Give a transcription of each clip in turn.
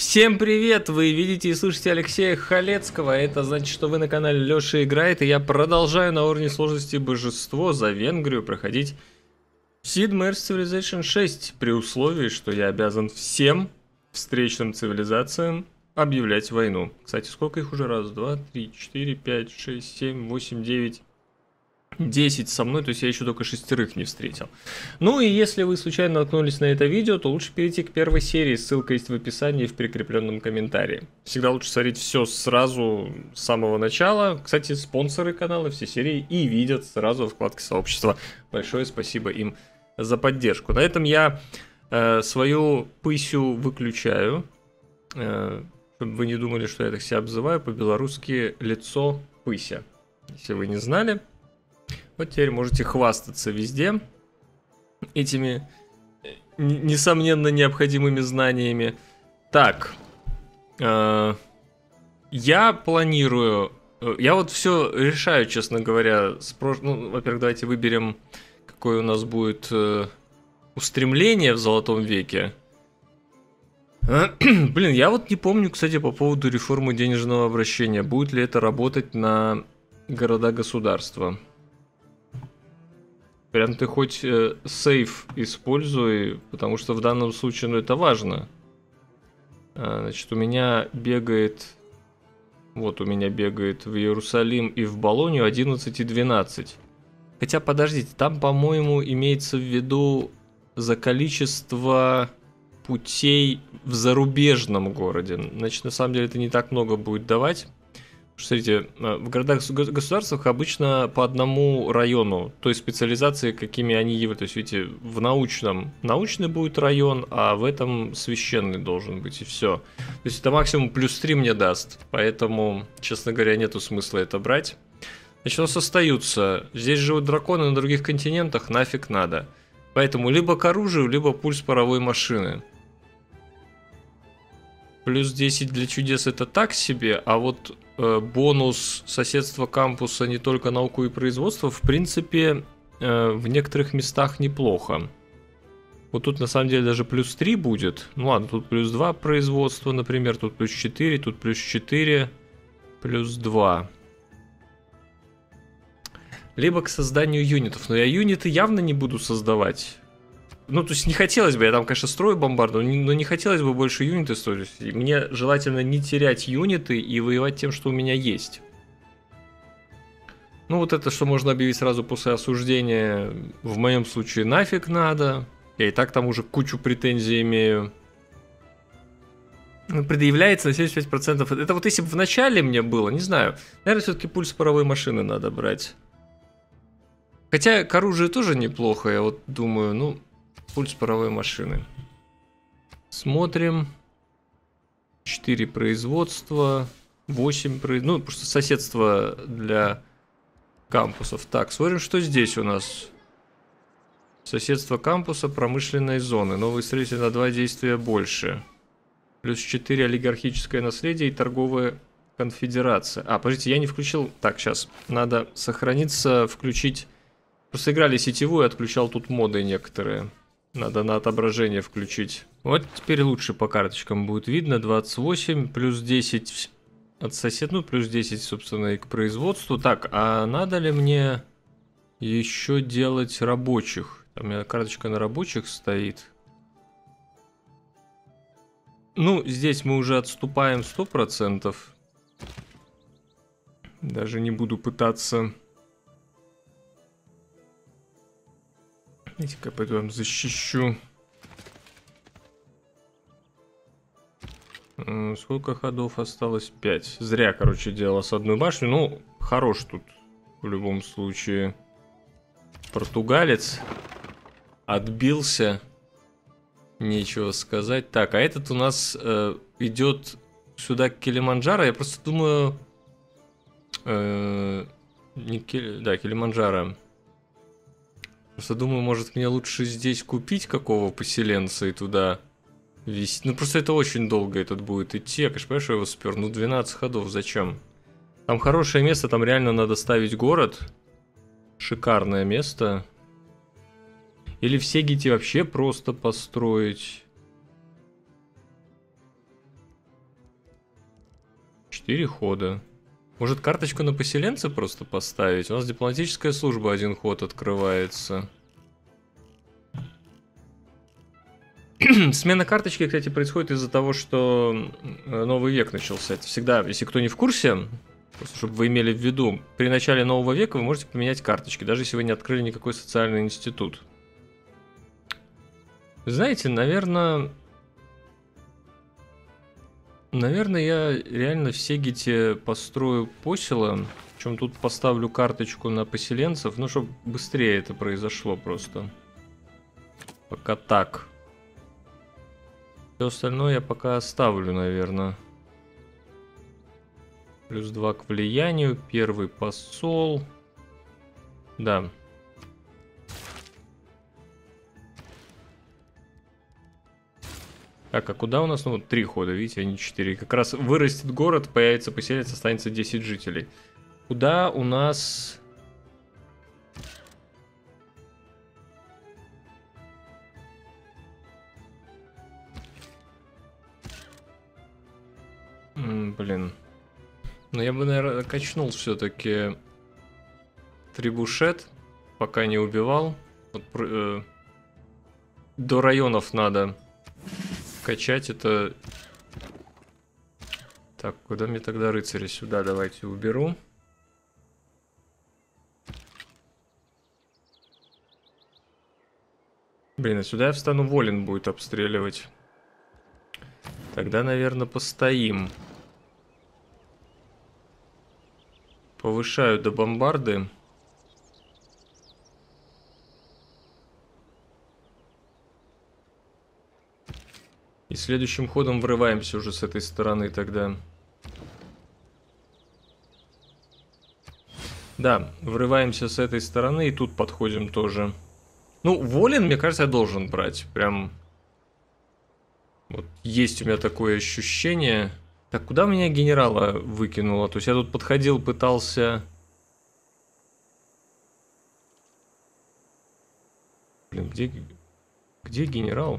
Всем привет! Вы видите и слышите Алексея Халецкого. Это значит, что вы на канале Лёша Играет, и я продолжаю на уровне сложности Божество за Венгрию проходить Sid Meier's Civilization 6, при условии, что я обязан всем встречным цивилизациям объявлять войну. Кстати, сколько их уже? Раз, два, три, четыре, пять, шесть, семь, восемь, девять... 10 со мной, то есть я еще только 6 не встретил. Ну и если вы случайно наткнулись на это видео, то лучше перейти к первой серии, ссылка есть в описании и в прикрепленном комментарии. Всегда лучше смотреть все сразу с самого начала. Кстати, спонсоры канала все серии и видят сразу в вкладке сообщества. Большое спасибо им за поддержку. На этом я свою пысю выключаю, чтобы вы не думали, что я так себя обзываю, по-белорусски лицо пыся. Если вы не знали. Вот теперь можете хвастаться везде этими несомненно необходимыми знаниями. Так, я планирую, я вот все решаю, честно говоря, ну, во-первых, давайте выберем, какое у нас будет устремление в Золотом веке. Блин, я вот не помню, кстати, по поводу реформы денежного обращения, будет ли это работать на города-государства. Прям ты хоть сейф используй, потому что в данном случае, ну, это важно. Значит, у меня бегает... Вот у меня бегает в Иерусалим и в Болонью 11 и 12. Хотя, подождите, там, по-моему, имеется в виду за количество путей в зарубежном городе. Значит, на самом деле это не так много будет давать. Смотрите, в городах-государствах обычно по одному району, той специализации, какими они являются. То есть, видите, в научный будет район, а в этом священный должен быть, и все. То есть, это максимум +3 мне даст, поэтому, честно говоря, нету смысла это брать. Значит, у нас остаются, здесь живут драконы, на других континентах нафиг надо. Поэтому либо к оружию, либо пульс паровой машины. Плюс 10 для чудес это так себе, а вот бонус соседства кампуса не только науку и производство, в принципе, в некоторых местах неплохо. Вот тут на самом деле даже +3 будет. Ну ладно, тут +2 производства, например, тут +4, тут +4, +2. Либо к созданию юнитов. Но я юниты явно не буду создавать. Ну, то есть не хотелось бы, я там, конечно, строю бомбарду, но не хотелось бы больше юниты строить. Мне желательно не терять юниты и воевать тем, что у меня есть. Ну, вот это, что можно объявить сразу после осуждения, в моем случае нафиг надо. Я и так там уже кучу претензий имею. Предъявляется на 75%. Это вот если бы в начале мне было, не знаю. Наверное, все-таки пульс паровой машины надо брать. Хотя к оружию тоже неплохо, я вот думаю, ну... Пульс паровой машины. Смотрим. 4 производства. 8 производства. Ну, просто соседство для кампусов. Так, смотрим, что здесь у нас. Соседство кампуса, промышленной зоны. Новый строитель на 2 действия больше. Плюс 4 олигархическое наследие и торговая конфедерация. А, подождите, я не включил. Так, сейчас. Надо сохраниться, включить. Просто играли сетевую, отключал тут моды некоторые. Надо на отображение включить. Вот теперь лучше по карточкам будет видно. 28 плюс 10 от соседа. Ну, плюс 10, собственно, и к производству. Так, а надо ли мне еще делать рабочих? Там у меня карточка на рабочих стоит. Ну, здесь мы уже отступаем 100%. Даже не буду пытаться... Видите-ка, пойду вам защищу. Сколько ходов осталось? 5. Зря, короче, делал с одной башни. Ну, хорош тут в любом случае. Португалец отбился. Нечего сказать. Так, а этот у нас идет сюда к Килиманджаро. Я просто думаю... Да, Килиманджаро. Просто думаю, может мне лучше здесь купить какого поселенца и туда везти. Ну просто это очень долго этот будет идти. Я, конечно, понимаю, что я его спер. Ну 12 ходов, зачем? Там хорошее место, там реально надо ставить город. Шикарное место. Или в Сегите вообще просто построить. 4 хода. Может, карточку на поселенца просто поставить? У нас дипломатическая служба 1 ход открывается. Смена карточки, кстати, происходит из-за того, что новый век начался. Это всегда, если кто не в курсе, просто чтобы вы имели в виду, при начале нового века вы можете поменять карточки, даже если вы не открыли никакой социальный институт. Знаете, наверное, я реально в Сегите построю посело. Причем тут поставлю карточку на поселенцев, ну, чтобы быстрее это произошло просто. Пока так. Все остальное я пока оставлю, наверное. Плюс 2 к влиянию. Первый посол. Да. Так, а куда у нас? Ну, 3 хода, видите, а не 4. Как раз вырастет город, появится поселец, останется 10 жителей. Куда у нас... Блин. Ну, я бы, наверное, качнул все-таки трибушет, пока не убивал. Вот, до районов надо качать это. Так, куда мне тогда рыцаря? Сюда давайте уберу. Блин, а сюда я встану, Волин будет обстреливать. Тогда, наверное, постоим. Повышаю до бомбарды. И следующим ходом врываемся уже с этой стороны тогда. Да, врываемся с этой стороны и тут подходим тоже. Ну, Волин, мне кажется, я должен брать. Прям... Вот есть у меня такое ощущение. Так, куда меня генерала выкинуло? То есть я тут подходил, пытался... Блин, где генерал?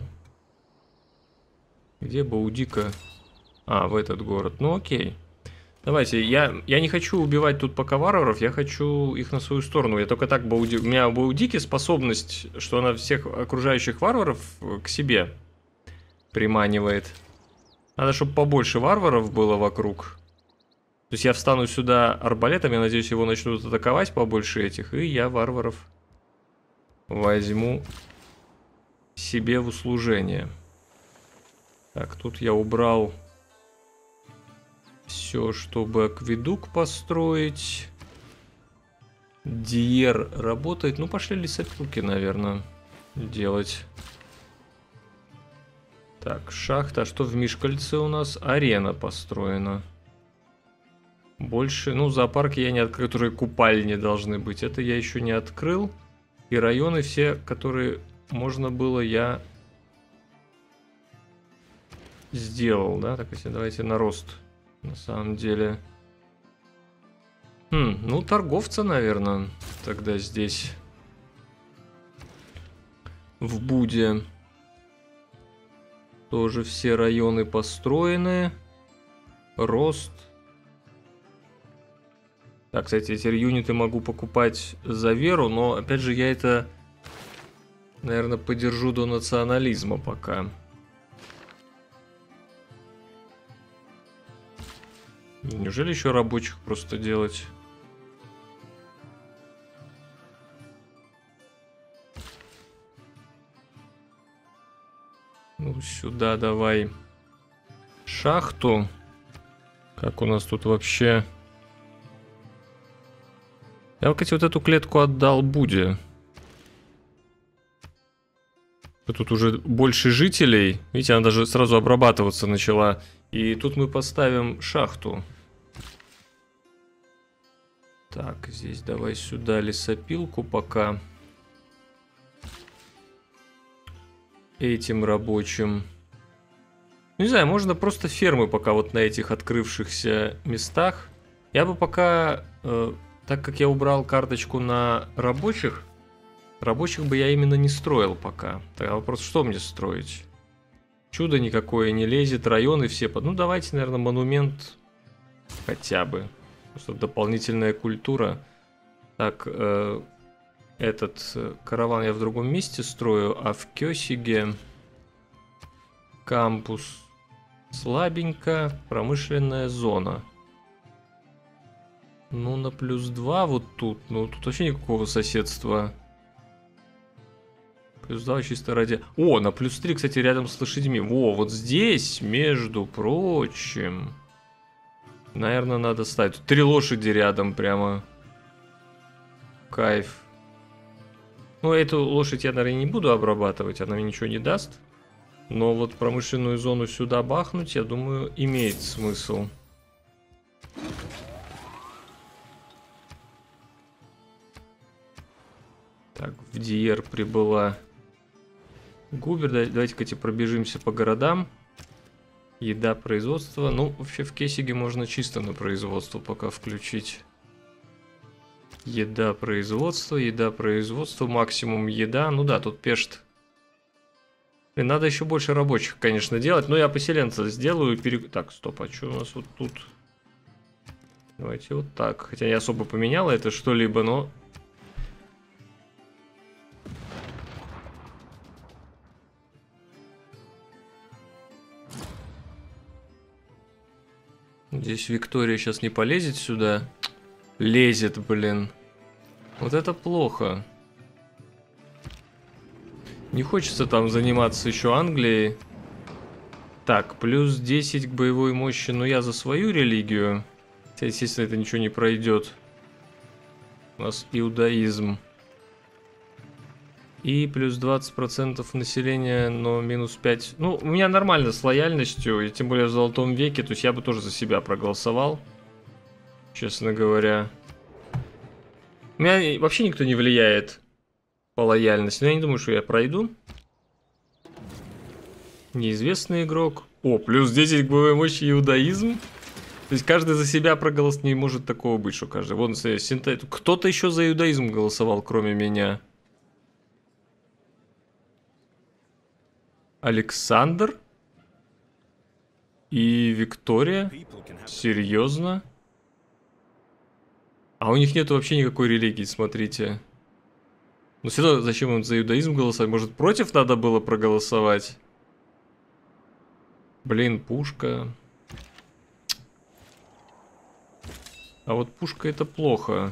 Где Баудика? А, в этот город. Ну окей. Давайте, я не хочу убивать тут пока варваров, я хочу их на свою сторону. Я только так у меня у Баудики способность, что она всех окружающих варваров к себе приманивает. Надо, чтобы побольше варваров было вокруг. То есть я встану сюда арбалетом, я надеюсь, его начнут атаковать побольше этих, и я варваров возьму себе в услужение. Так, тут я убрал все, чтобы акведук построить. Диер работает. Ну, пошли лесопилки, наверное, делать. Так, шахта. А что в Мишкальце у нас? Арена построена. Больше, ну, зоопарки я не открыл, которые купальни должны быть. Это я еще не открыл. И районы все, которые можно было, я сделал, да? Так, если давайте на рост. На самом деле. Ну, торговца, наверное, тогда здесь. В Буде. Тоже все районы построены. Рост. Так, кстати, эти юниты могу покупать за веру, но, опять же, я это, наверное, подержу до национализма пока. Неужели еще рабочих просто делать? Ну, сюда давай шахту. Как у нас тут вообще... Я, кстати, вот эту клетку отдал Буде. Тут уже больше жителей. Видите, она даже сразу обрабатываться начала. И тут мы поставим шахту. Так, здесь давай сюда лесопилку пока. Этим рабочим. Не знаю, можно просто фермы пока вот на этих открывшихся местах. Я бы пока, так как я убрал карточку на рабочих бы я именно не строил пока. Тогда вопрос, что мне строить? Чудо никакое не лезет, районы все... Ну, давайте, наверное, монумент Хотя бы. Просто дополнительная культура. Так, этот караван я в другом месте строю, а в Кёсиге кампус слабенько, промышленная зона. Ну, на +2 вот тут. Ну, тут вообще никакого соседства. +2 чисто ради... О, на +3, кстати, рядом с лошадьми. Во, вот здесь, между прочим... Наверное, надо ставить. Тут 3 лошади рядом прямо. Кайф. Ну, эту лошадь я, наверное, не буду обрабатывать. Она мне ничего не даст. Но вот промышленную зону сюда бахнуть, я думаю, имеет смысл. Так, в Диер прибыла Губер. Давайте-ка пробежимся по городам. Еда, производство. Ну, вообще в Кёсиге можно чисто на производство пока включить. Еда, производство, максимум еда. Ну да, тут Пешт. И надо еще больше рабочих, конечно, делать. Но я поселенца сделаю. Так, стоп, а что у нас вот тут? Давайте вот так. Хотя я особо поменяла это что-либо, но... Здесь Виктория сейчас не полезет сюда. Лезет, блин. Вот это плохо. Не хочется там заниматься еще Англией. Так, плюс 10 к боевой мощи. Но я за свою религию. Хотя, естественно, это ничего не пройдет. У нас иудаизм. И плюс 20% населения, но минус 5. Ну, у меня нормально с лояльностью, и тем более в Золотом веке, то есть я бы тоже за себя проголосовал, честно говоря. У меня вообще никто не влияет по лояльности, но я не думаю, что я пройду. Неизвестный игрок. О, плюс 10 к боевой мощи иудаизм. То есть каждый за себя проголосовать, не может такого быть, что каждый. Вон, кто-то еще за иудаизм голосовал, кроме меня. Александр и Виктория? Серьезно? А у них нет вообще никакой религии, смотрите. Ну все равно, зачем им за иудаизм голосовать? Может, против надо было проголосовать? Блин, пушка. А вот пушка это плохо.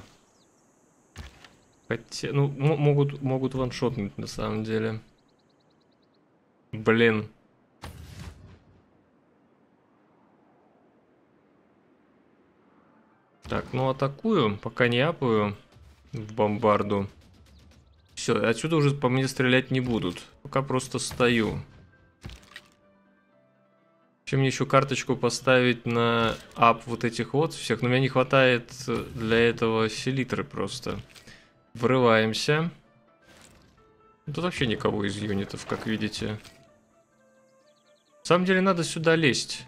Хотя, ну, могут ваншотнуть на самом деле. Блин. Так, ну атакую, пока не апаю в бомбарду. Все, отсюда уже по мне стрелять не будут. Пока просто стою. Чем мне еще карточку поставить на ап вот этих вот всех? Но мне не хватает для этого селитры просто. Врываемся. Тут вообще никого из юнитов, как видите. На самом деле надо сюда лезть.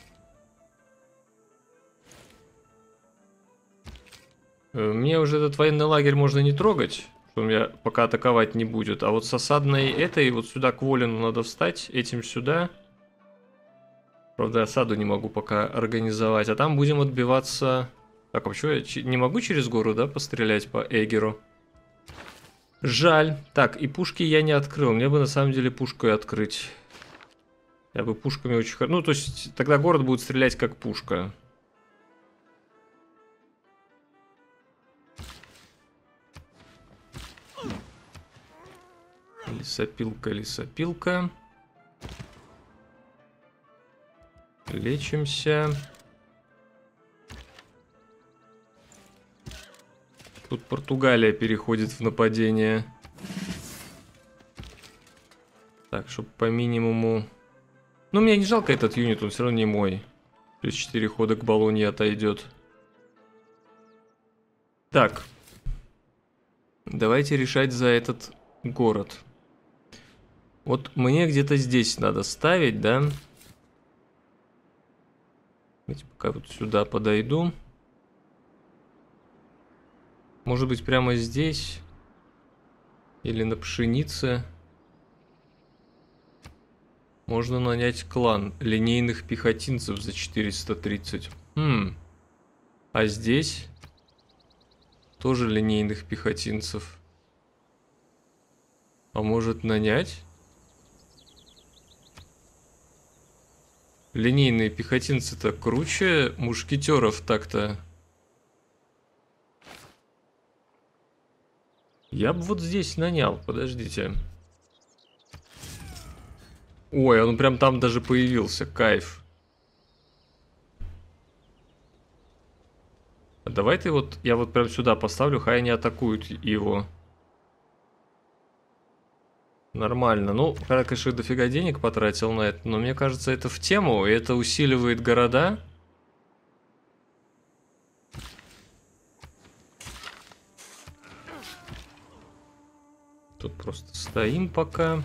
Мне уже этот военный лагерь можно не трогать, что меня пока атаковать не будет. А вот с осадной этой вот сюда к Волину надо встать, этим сюда. Правда, осаду не могу пока организовать. А там будем отбиваться... Так, а почему я не могу через гору, да, пострелять по Эгеру? Жаль. Так, и пушки я не открыл. Мне бы на самом деле пушкой открыть. Я бы пушками очень хорошо... Ну, то есть, тогда город будет стрелять как пушка. Лесопилка, лесопилка. Лечимся. Тут Португалия переходит в нападение. Так, чтобы по минимуму... Ну, мне не жалко этот юнит, он все равно не мой. Плюс 4 хода к Болонье отойдет. Так. Давайте решать за этот город. Вот мне где-то здесь надо ставить, да? Давайте пока вот сюда подойду. Может быть, прямо здесь? Или на пшенице? Можно нанять клан линейных пехотинцев за 430. А здесь тоже линейных пехотинцев. А может нанять? Линейные пехотинцы-то круче мушкетеров так-то. Я бы вот здесь нанял, подождите. Ой, он прям там даже появился, кайф. А давай ты вот, я вот прям сюда поставлю, хай они атакуют его. Нормально. Ну, я, конечно, дофига денег потратил на это, но мне кажется, это в тему, и это усиливает города. Тут просто стоим пока.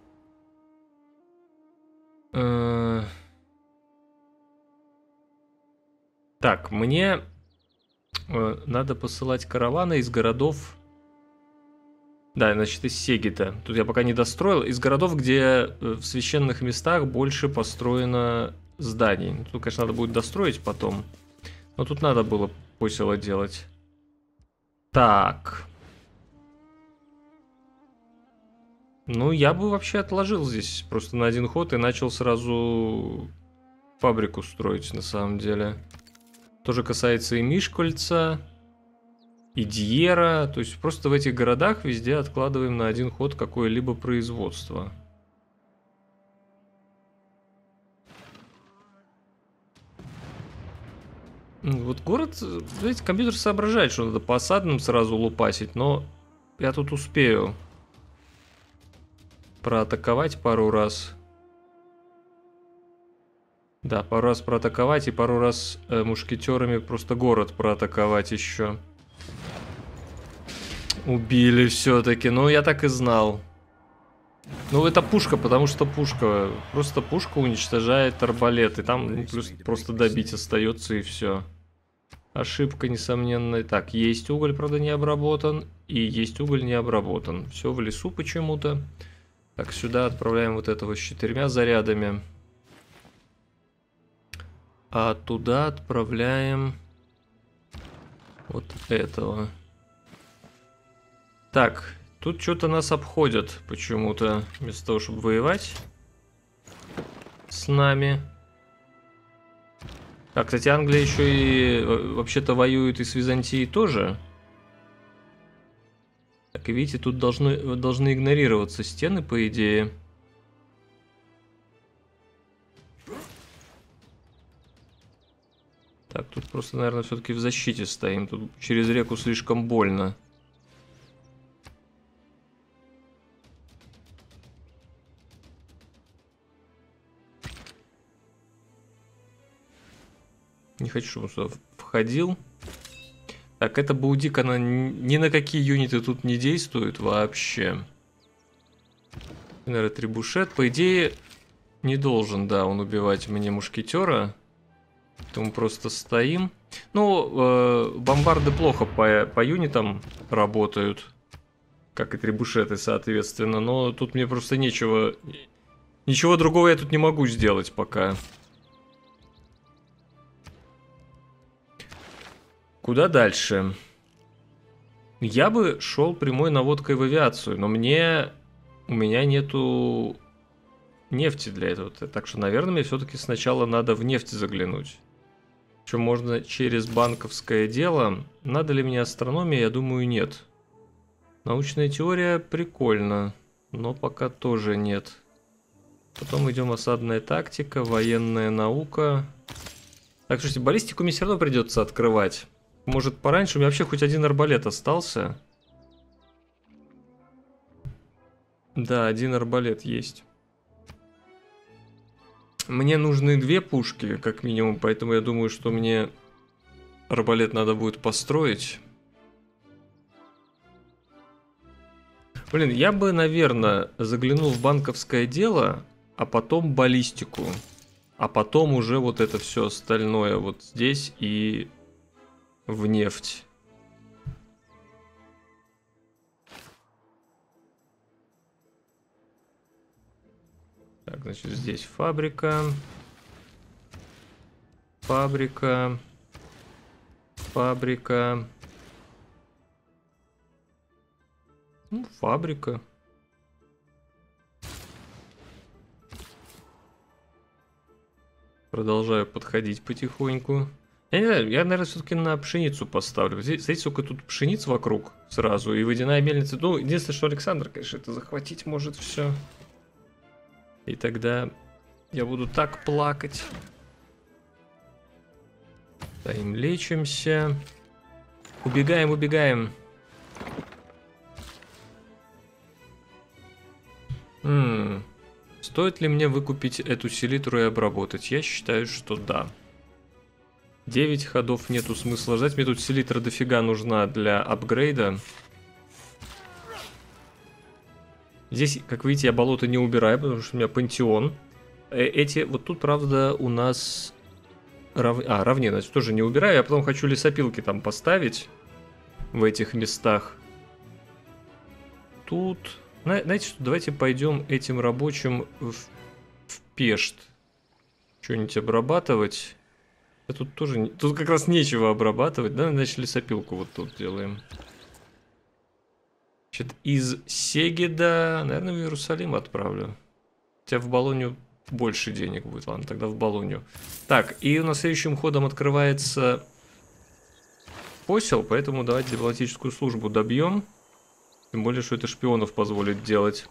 Так, мне надо посылать караваны из городов. Да, значит, из Сегита. Тут я пока не достроил. Из городов, где в священных местах больше построено зданий. Тут, конечно, надо будет достроить потом. Но тут надо было посело делать. Так. Ну, я бы вообще отложил здесь просто на один ход и начал сразу фабрику строить, на самом деле. Тоже касается и Мишкольца, и Дьера. То есть просто в этих городах везде откладываем на один ход какое-либо производство. Вот город, знаете, компьютер соображает, что надо по осадным сразу лупасить, но я тут успею проатаковать пару раз. Да, пару раз проатаковать и пару раз мушкетерами просто город проатаковать еще. Убили все-таки. Ну, я так и знал. Ну, это пушка, потому что пушка. Просто пушка уничтожает арбалеты. Там плюс просто добить остается и все. Ошибка, несомненная. Так, есть уголь, правда, не обработан. И есть уголь не обработан. Все в лесу почему-то. Так, сюда отправляем вот этого с 4 зарядами. А туда отправляем вот этого. Так, тут что-то нас обходят почему-то, вместо того, чтобы воевать с нами. А, кстати, Англия еще и вообще-то воюет и с Византией тоже. Так, и видите, тут должны игнорироваться стены, по идее. Так, тут просто, наверное, все-таки в защите стоим. Тут через реку слишком больно. Не хочу, чтобы он сюда входил. Так, эта Баудик, она ни на какие юниты тут не действует вообще. Наверное, Трибушет, по идее, не должен, да, он убивать мне мушкетера. Мы просто стоим. Ну, бомбарды плохо по юнитам работают. Как и трибушеты, соответственно. Но тут мне просто нечего... Ничего другого я тут не могу сделать пока. Куда дальше? Я бы шел прямой наводкой в авиацию, но у меня нету нефти для этого. Так что, наверное, мне все-таки сначала надо в нефть заглянуть. Что можно через банковское дело. Надо ли мне астрономия? Я думаю, нет. Научная теория прикольно, но пока тоже нет. Потом идем осадная тактика, военная наука. Так, слушайте, баллистику мне все равно придется открывать. Может, пораньше? У меня вообще хоть один арбалет остался. Да, один арбалет есть. Мне нужны 2 пушки, как минимум, поэтому я думаю, что мне арбалет надо будет построить. Блин, я бы, наверное, заглянул в банковское дело, а потом баллистику. А потом уже вот это все остальное вот здесь и в нефть. Так, значит, здесь фабрика. Фабрика. Фабрика. Ну, фабрика. Продолжаю подходить потихоньку. Я не знаю, я, наверное, все-таки на пшеницу поставлю. Здесь, смотрите, сколько тут пшениц вокруг сразу. И водяная мельница. Ну, единственное, что Александр, конечно, это захватить может все. И тогда я буду так плакать. Стоим, лечимся. Убегаем, убегаем. Стоит ли мне выкупить эту селитру и обработать? Я считаю, что да. 9 ходов нету смысла ждать. Мне тут селитра дофига нужна для апгрейда. Здесь, как видите, я болото не убираю, потому что у меня пантеон. Эти, вот тут, правда, у нас... равнина, тоже не убираю. Я потом хочу лесопилки там поставить. В этих местах. Тут... Знаете что, давайте пойдем этим рабочим в Пешт. Что-нибудь обрабатывать. А тут тоже... Тут как раз нечего обрабатывать. Да, значит, лесопилку вот тут делаем. Значит, из Сегеда, наверное, в Иерусалим отправлю. Хотя в Болонью больше денег будет. Ладно, тогда в Болонью. Так, и у нас следующим ходом открывается посел, поэтому давайте дипломатическую службу добьем. Тем более, что это шпионов позволит делать.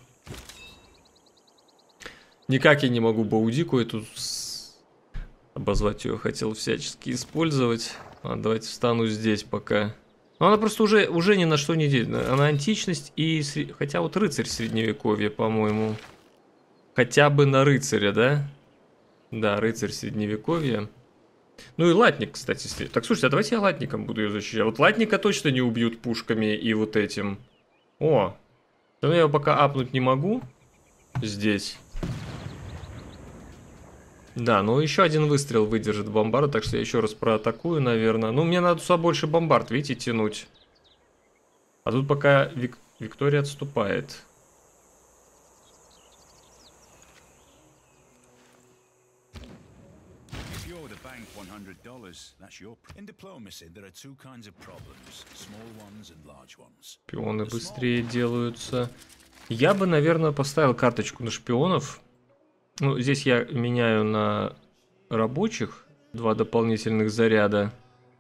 Никак я не могу Баудику эту... Обозвать ее хотел всячески использовать. Ладно, давайте встану здесь пока. Но она просто уже ни на что не делит. Она античность и... Хотя вот рыцарь средневековья, по-моему. Хотя бы на рыцаря, да? Да, рыцарь средневековья. Ну и латник, кстати. Так, слушайте, а давайте я латником буду ее защищать. Вот латника точно не убьют пушками и вот этим. О, но я его пока апнуть не могу. Здесь. Да, но еще один выстрел выдержит бомбарда, так что я еще раз проатакую, наверное. Ну, мне надо сюда больше бомбард, видите, тянуть. А тут пока Виктория отступает. Шпионы быстрее делаются. Я бы, наверное, поставил карточку на шпионов. Ну, здесь я меняю на рабочих 2 дополнительных заряда.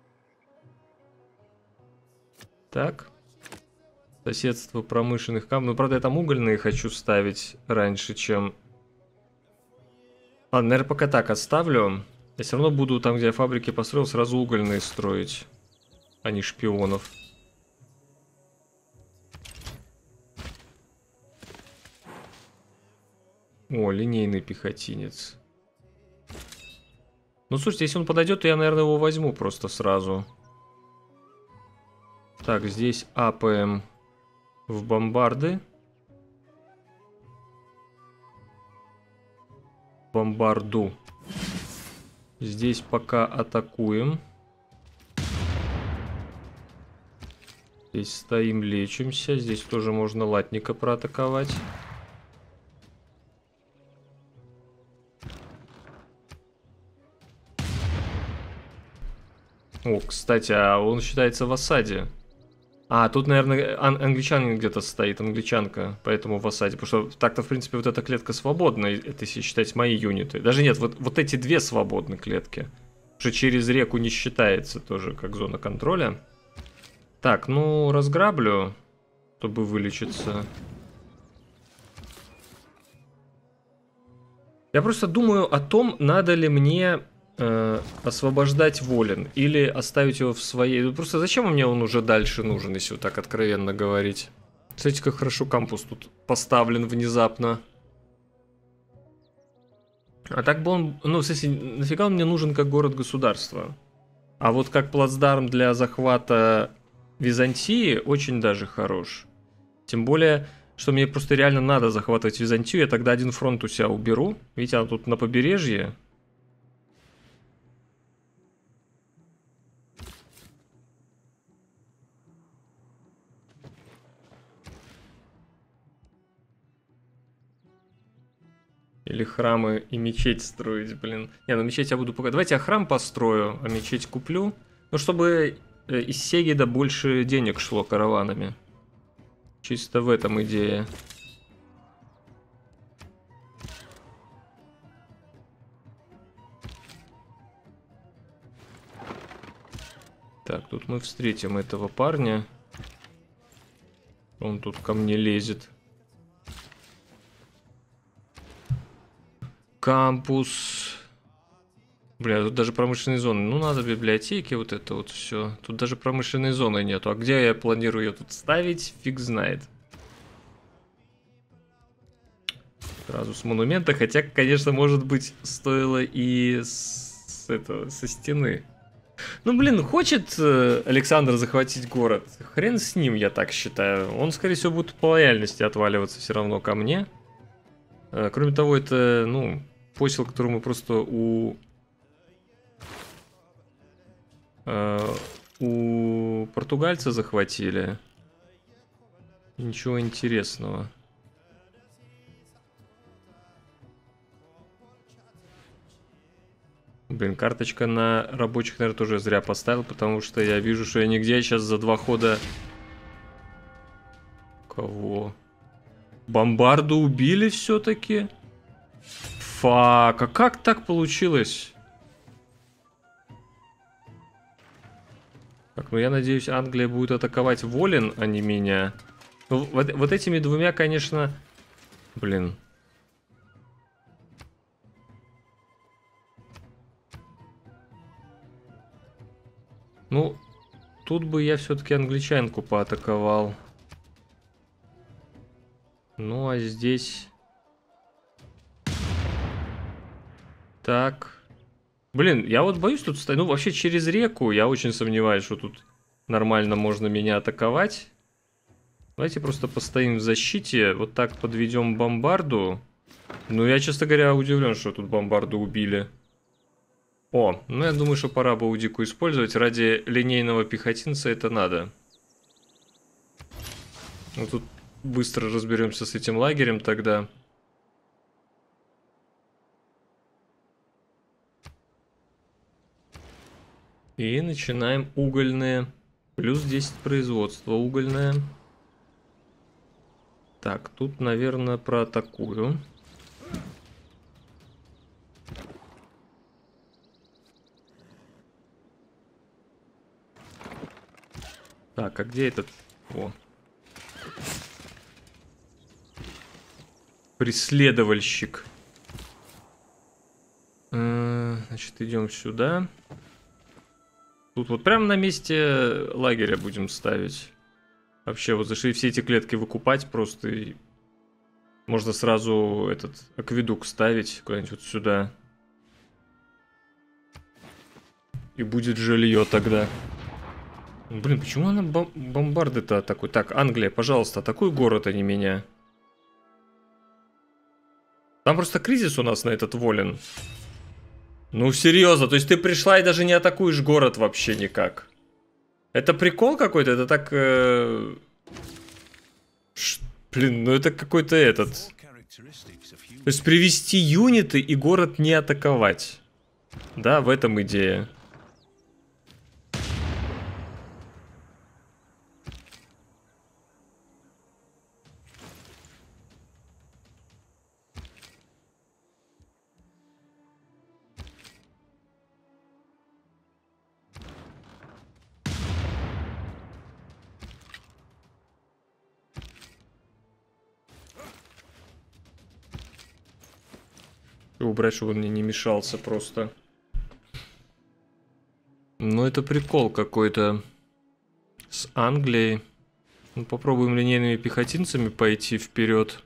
Так. Соседство промышленных камней. Ну, правда, я там угольные хочу ставить раньше, чем... Ладно, наверное, пока так оставлю. Я все равно буду там, где я фабрики построил, сразу угольные строить, а не шпионов. О, линейный пехотинец. Ну, слушайте, если он подойдет, то я, наверное, его возьму просто сразу. Так, здесь АПМ в бомбарды. Бомбарду. Здесь пока атакуем. Здесь стоим, лечимся. Здесь тоже можно латника проатаковать. О, кстати, а он считается в осаде. А, тут, наверное, англичанин где-то стоит, англичанка, поэтому в осаде. Потому что так-то, в принципе, вот эта клетка свободна, это если считать мои юниты. Даже нет, вот эти 2 свободны клетки. Что через реку не считается тоже как зона контроля. Так, ну, разграблю, чтобы вылечиться. Я просто думаю о том, надо ли мне... освобождать Волин или оставить его в своей... Просто зачем мне он уже дальше нужен, если вот так откровенно говорить? Смотрите, как хорошо кампус тут поставлен внезапно. А так бы он... Ну, в смысле, нафига он мне нужен как город-государство? А вот как плацдарм для захвата Византии очень даже хорош. Тем более, что мне просто реально надо захватывать Византию. Я тогда один фронт у себя уберу. Видите, она тут на побережье. Или храмы и мечеть строить, блин. Не, ну мечеть я буду пока... Давайте я храм построю, а мечеть куплю. Ну, чтобы из Сегеда больше денег шло караванами. Чисто в этом идея. Так, тут мы встретим этого парня. Он тут ко мне лезет. Кампус. Бля, тут даже промышленной зоны. Ну, надо библиотеки, вот это вот все. Тут даже промышленной зоны нету. А где я планирую ее тут ставить, фиг знает. Сразу с монумента. Хотя, конечно, может быть, стоило и со стены. Ну, блин, хочет Александр захватить город. Хрен с ним, я так считаю. Он, скорее всего, будет по лояльности отваливаться все равно ко мне. Кроме того, это, ну, посел, который мы просто у португальца захватили. Ничего интересного. Блин, карточка на рабочих, наверное, тоже зря поставил, потому что я вижу, что я нигде сейчас за 2 хода... Кого? Бомбарду убили все-таки? Фак, а как так получилось? Так, ну я надеюсь, Англия будет атаковать Волин, а не меня. Ну, вот этими двумя, конечно... Блин. Ну, тут бы я все-таки англичанку поатаковал. Ну, а здесь... Так. Блин, я вот боюсь тут стоять. Ну, вообще через реку я очень сомневаюсь, что тут нормально можно меня атаковать. Давайте просто постоим в защите. Вот так подведем бомбарду. Ну, я, честно говоря, удивлен, что тут бомбарду убили. О, ну я думаю, что пора Баудику использовать. Ради линейного пехотинца это надо. Ну, тут быстро разберемся с этим лагерем тогда. И начинаем угольные. Плюс 10 производства угольное. Так, тут, наверное, проатакую. Так, а где этот... О. Преследовальщик. Значит, идем сюда. Тут вот прямо на месте лагеря будем ставить. Вообще, вот зашли все эти клетки выкупать просто. И можно сразу этот акведук ставить куда-нибудь вот сюда. И будет жилье тогда. Блин, почему она бомбарды-то атакует? Так, Англия, пожалуйста, атакуй город, а не меня. Там просто кризис у нас на этот Волин. Ну, серьезно, то есть ты пришла и даже не атакуешь город вообще никак. Это прикол какой-то? Это так... Блин, ну это какой-то этот... То есть привести юниты и город не атаковать. Да, в этом идея. Убрать, чтобы он мне не мешался просто. Ну, это прикол какой-то с Англией. Ну, попробуем линейными пехотинцами пойти вперед.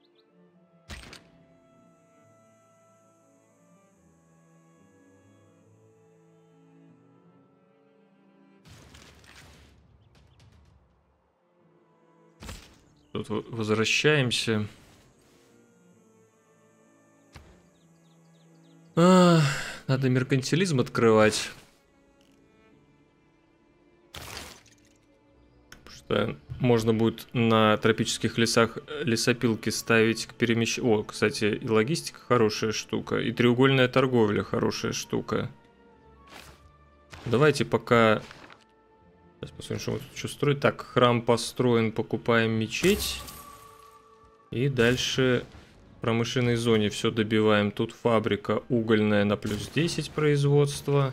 Тут возвращаемся. Надо меркантилизм открывать. Потому что можно будет на тропических лесах лесопилки ставить к перемещению. О, кстати, и логистика хорошая штука. И треугольная торговля хорошая штука. Давайте пока Сейчас посмотрим, что мы тут еще строим. Так, храм построен, покупаем мечеть. И дальше в промышленной зоне все добиваем. Тут фабрика угольная на плюс 10 производства.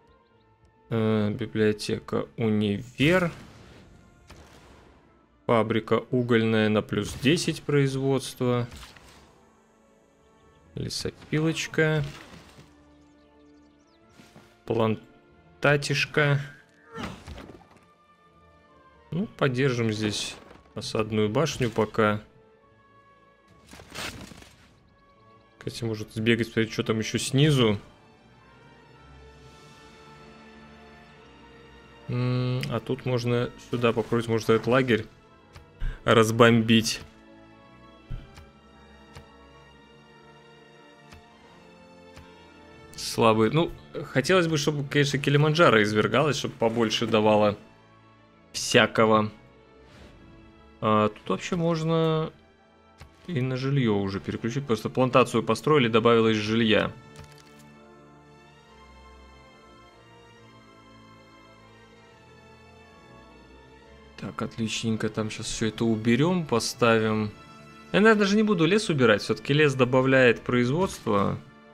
Библиотека универ. Фабрика угольная на плюс 10 производства. Лесопилочка. Плантатишка. Ну, поддержим здесь осадную башню пока. Кстати, может сбегать, посмотреть, что там еще снизу. А тут можно сюда попробовать, может, этот лагерь разбомбить. Слабый. Ну, хотелось бы, чтобы, конечно, Килиманджаро извергалась, чтобы побольше давала всякого. Тут вообще можно и на жилье уже переключить. Просто плантацию построили, добавилось жилья. Так, отличненько. Там сейчас все это уберем, поставим. Я, наверное, даже не буду лес убирать. Все-таки лес добавляет производство.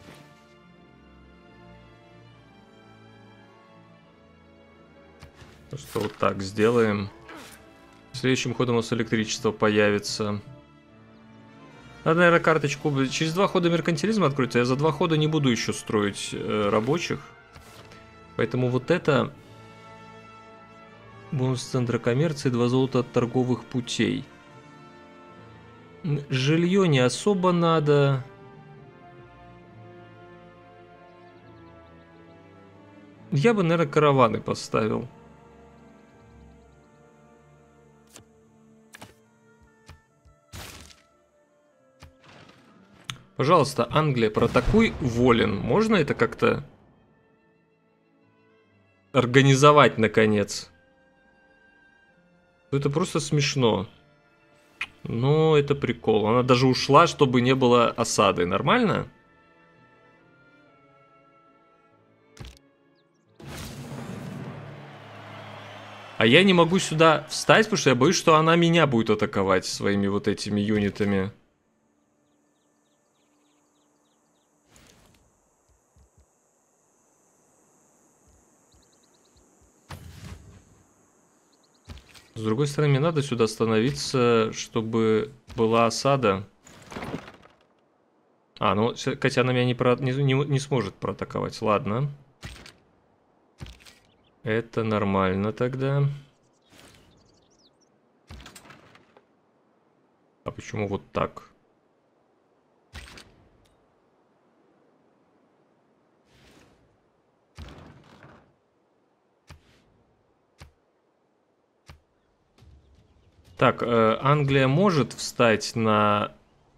Просто вот так сделаем. Следующим ходом у нас электричество появится. Надо, наверное, карточку... Через 2 хода меркантилизма откроется. Я за 2 хода не буду еще строить рабочих. Поэтому вот это... Бонус центра коммерции, 2 золота от торговых путей. Жилье не особо надо. Я бы, наверное, караваны поставил. Пожалуйста, Англия, проатакуй Волин. Можно это как-то организовать, наконец? Это просто смешно. Но это прикол. Она даже ушла, чтобы не было осады. Нормально? А я не могу сюда встать, потому что я боюсь, что она меня будет атаковать своими вот этими юнитами. С другой стороны, мне надо сюда становиться, чтобы была осада. Ну, хотя она меня не сможет проатаковать. Ладно. Это нормально тогда. А почему вот так? Так, Англия может встать на...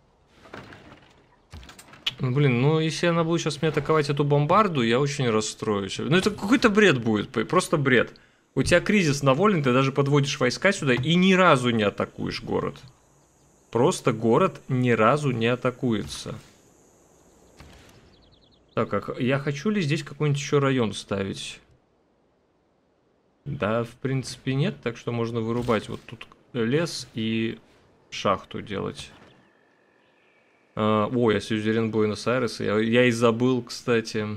Блин, ну если она будет сейчас мне атаковать эту бомбарду, я очень расстроюсь. Ну это какой-то бред будет, просто бред. У тебя кризис на Волин, ты даже подводишь войска сюда и ни разу не атакуешь город. Просто город ни разу не атакуется. Так, я хочу ли здесь какой-нибудь еще район ставить? Да, в принципе нет, так что можно вырубать вот тут лес и шахту делать. Ой, я сюзерен Буэнос-Айреса. Я и забыл, кстати.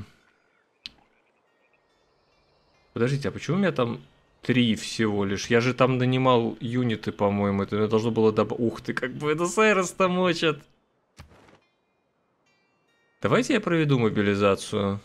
Подождите, а почему у меня там 3 всего лишь? Я же там нанимал юниты, по-моему. Это должно было добавить... Ух ты, как Буэнос-Айрес-то мочат. Давайте я проведу мобилизацию.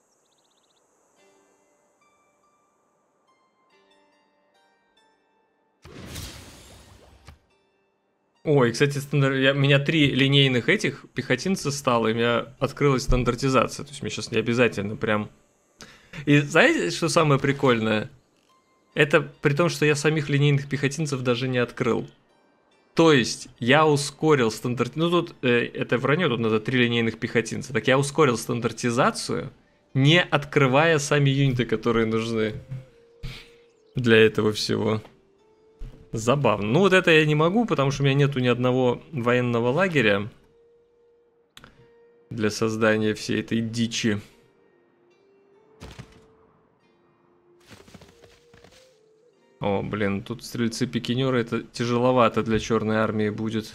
Ой, кстати, меня 3 линейных этих пехотинца стало, и у меня открылась стандартизация. То есть мне сейчас не обязательно прям... И знаете, что самое прикольное? Это при том, что я самих линейных пехотинцев даже не открыл. То есть я ускорил стандартизацию. Ну тут это вранье, тут надо 3 линейных пехотинца. Так я ускорил стандартизацию, не открывая сами юниты, которые нужны для этого всего. Забавно. Ну вот это я не могу, потому что у меня нету ни одного военного лагеря для создания всей этой дичи. О, блин, тут стрельцы-пикинеры, это тяжеловато для черной армии будет.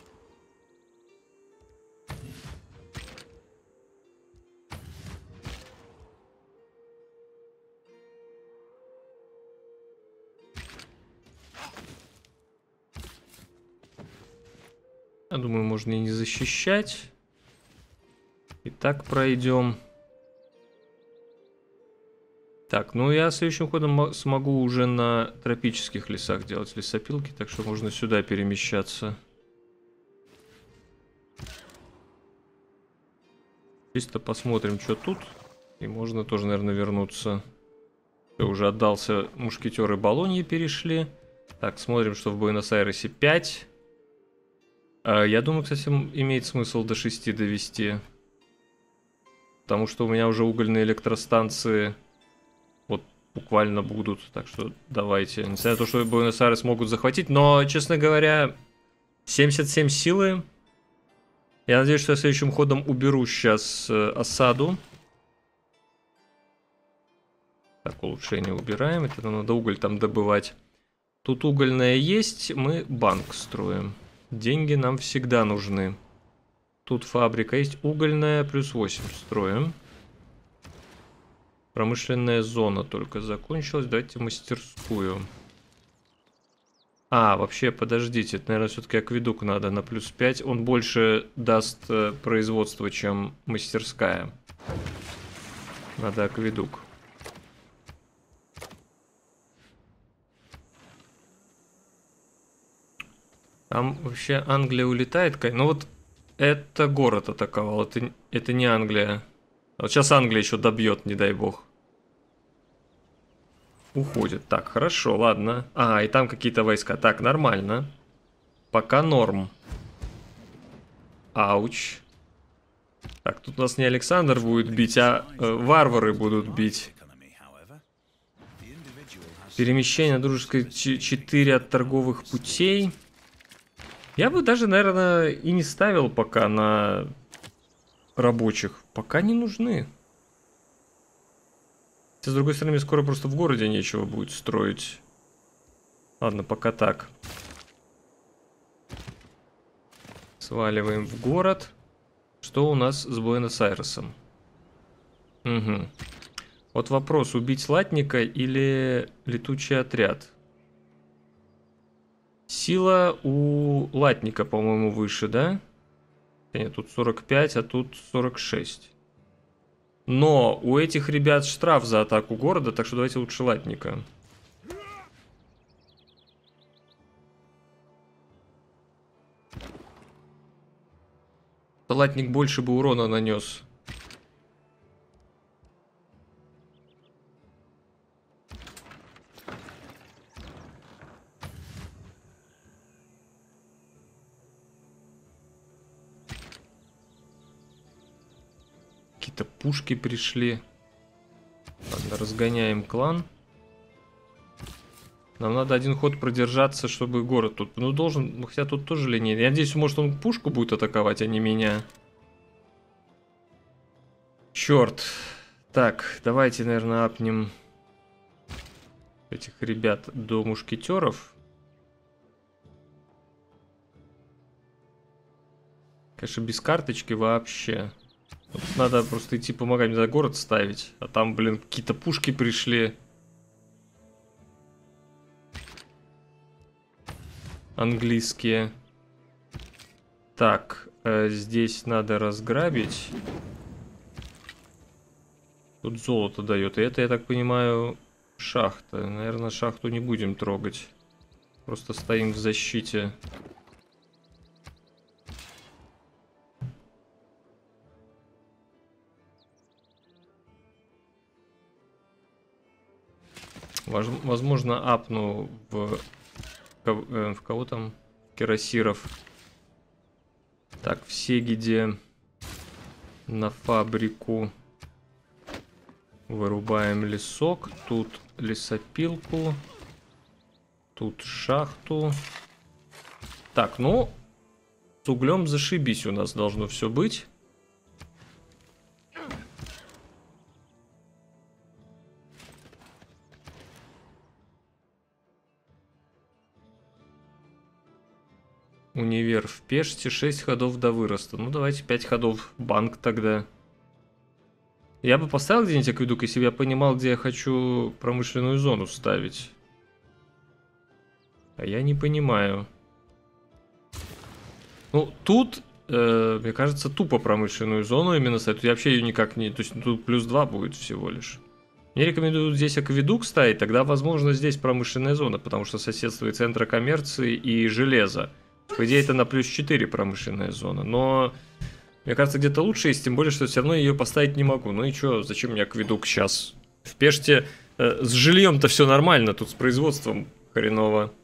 Я думаю, можно и не защищать. И так пройдем. Так, ну я следующим ходом смогу уже на тропических лесах делать лесопилки, так что можно сюда перемещаться. Чисто посмотрим, что тут. И можно тоже, наверное, вернуться. Я уже отдался, мушкетеры Болоньи перешли. Так, смотрим, что в Буэнос-Айресе 5. Я думаю, кстати, имеет смысл до 6 довести. Потому что у меня уже угольные электростанции вот буквально будут. Так что давайте. Несмотря на то, что Буэнос-Айрес могут захватить. Но, честно говоря, 77 силы. Я надеюсь, что я следующим ходом уберу сейчас осаду. Так, улучшение убираем. Это нам надо уголь там добывать. Тут угольное есть. Мы банк строим. Деньги нам всегда нужны. Тут фабрика есть. Угольная плюс 8 строим. Промышленная зона только закончилась. Давайте мастерскую. А, вообще, подождите. Это, наверное, все-таки акведук надо на плюс 5. Он больше даст производство, чем мастерская. Надо акведук. Там вообще Англия улетает. Ну вот это город атаковал. Это не Англия. Вот сейчас Англия еще добьет, не дай бог. Уходит. Так, хорошо, ладно. А, и там какие-то войска. Так, нормально. Пока норм. Ауч. Так, тут у нас не Александр будет бить, а варвары будут бить. Перемещение на дружеской 4 от торговых путей. Я бы даже, наверное, и не ставил пока на рабочих. Пока не нужны. С другой стороны, мне скоро просто в городе нечего будет строить. Ладно, пока так. Сваливаем в город. Что у нас с Буэнос-Айресом? Угу. Вот вопрос, убить латника или летучий отряд? Сила у латника, по-моему, выше, да? Нет, тут 45, а тут 46. Но у этих ребят штраф за атаку города, так что давайте лучше латника. Латник больше бы урона нанес. Какие-то пушки пришли. Ладно, разгоняем клан. Нам надо один ход продержаться, чтобы город тут... Ну, должен... Хотя тут тоже линейный. Я надеюсь, может, он пушку будет атаковать, а не меня. Черт. Так, давайте, наверное, апнем этих ребят до мушкетеров. Конечно, без карточки вообще. Тут надо просто идти помогать, мне надо город ставить. А там, блин, какие-то пушки пришли. Английские. Так, здесь надо разграбить. Тут золото дает. И это, я так понимаю, шахта. Наверное, шахту не будем трогать. Просто стоим в защите. Возможно, апну в кого там? Кирасиров. Так, в Сегиде на фабрику вырубаем лесок. Тут лесопилку. Тут шахту. Так, ну, с углем зашибись у нас должно все быть. Универ в Пеште, 6 ходов до выроста. Ну, давайте 5 ходов банк тогда. Я бы поставил где-нибудь акведук, если бы я понимал, где я хочу промышленную зону ставить. А я не понимаю. Ну, тут, мне кажется, тупо промышленную зону именно ставить. Я вообще ее никак не... То есть тут +2 будет всего лишь. Мне рекомендуют здесь акведук ставить, тогда, возможно, здесь промышленная зона, потому что соседствует центра коммерции и железа. По идее, это на +4 промышленная зона, но... Мне кажется, где-то лучше есть, тем более, что все равно ее поставить не могу. Ну и что, зачем мне акведук сейчас? В Пеште с жильем-то все нормально, тут с производством хреново.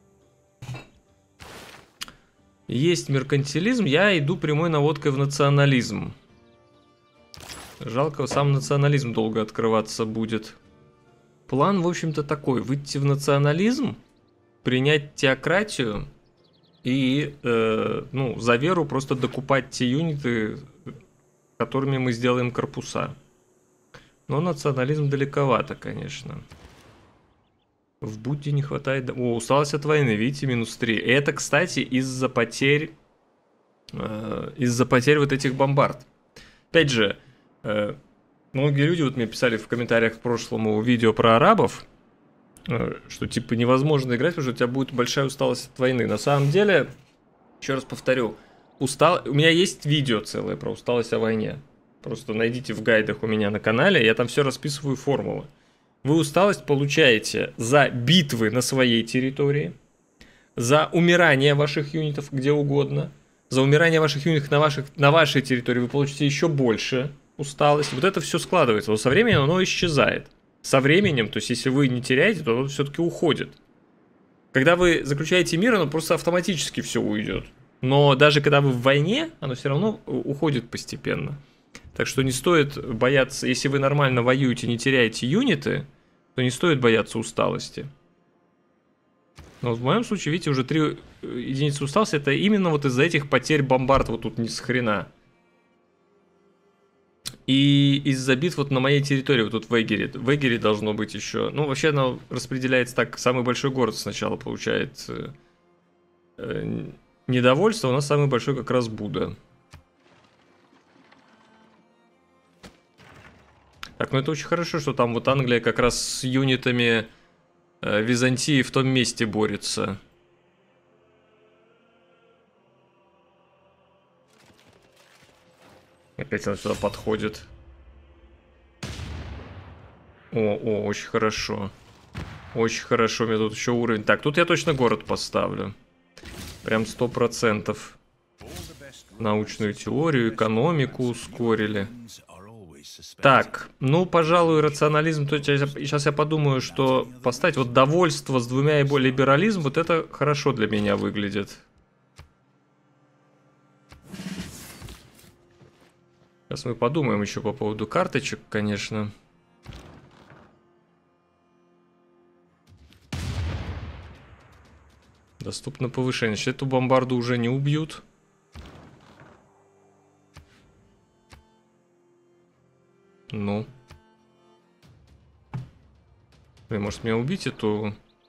Есть меркантилизм, я иду прямой наводкой в национализм. Жалко, сам национализм долго открываться будет. План, в общем-то, такой. Выйти в национализм, принять теократию... И, ну, за веру просто докупать те юниты, которыми мы сделаем корпуса. Но национализм далековато, конечно. В Будде не хватает... О, усталость от войны, видите, -3. Это, кстати, из-за потерь... из-за потерь вот этих бомбард. Опять же, многие люди вот мне писали в комментариях к прошлому видео про арабов, что типа невозможно играть, потому что у тебя будет большая усталость от войны. На самом деле, еще раз повторю, у меня есть видео целое про усталость о войне. Просто найдите в гайдах у меня на канале, я там все расписываю формулы. Вы усталость получаете за битвы на своей территории, за умирание ваших юнитов где угодно, за умирание ваших юнитов на вашей территории вы получите еще больше усталость. Вот это все складывается, но со временем оно исчезает. Со временем, то есть если вы не теряете, то оно все-таки уходит. Когда вы заключаете мир, оно просто автоматически все уйдет. Но даже когда вы в войне, оно все равно уходит постепенно. Так что не стоит бояться, если вы нормально воюете, не теряете юниты, то не стоит бояться усталости. Но в моем случае, видите, уже 3 единицы усталости, это именно вот из-за этих потерь бомбард вот тут ни с хрена. И из-за битв вот на моей территории, вот тут в Эгере. В Эгере должно быть еще... Ну, вообще оно распределяется так. Самый большой город сначала получает недовольство. У нас самый большой как раз Будда. Так, ну это очень хорошо, что там вот Англия как раз с юнитами Византии в том месте борется. Опять она сюда подходит. О, очень хорошо. Очень хорошо, у меня тут еще уровень. Так, тут я точно город поставлю. Прям 100%. Научную теорию, экономику ускорили. Так, ну, пожалуй, рационализм. То сейчас я подумаю, что поставить вот довольство с 2 и более либерализм, вот это хорошо для меня выглядит. Сейчас мы подумаем еще по поводу карточек, конечно. Доступно повышение. Сейчас эту бомбарду уже не убьют. Ну. Блин, может меня убить эту...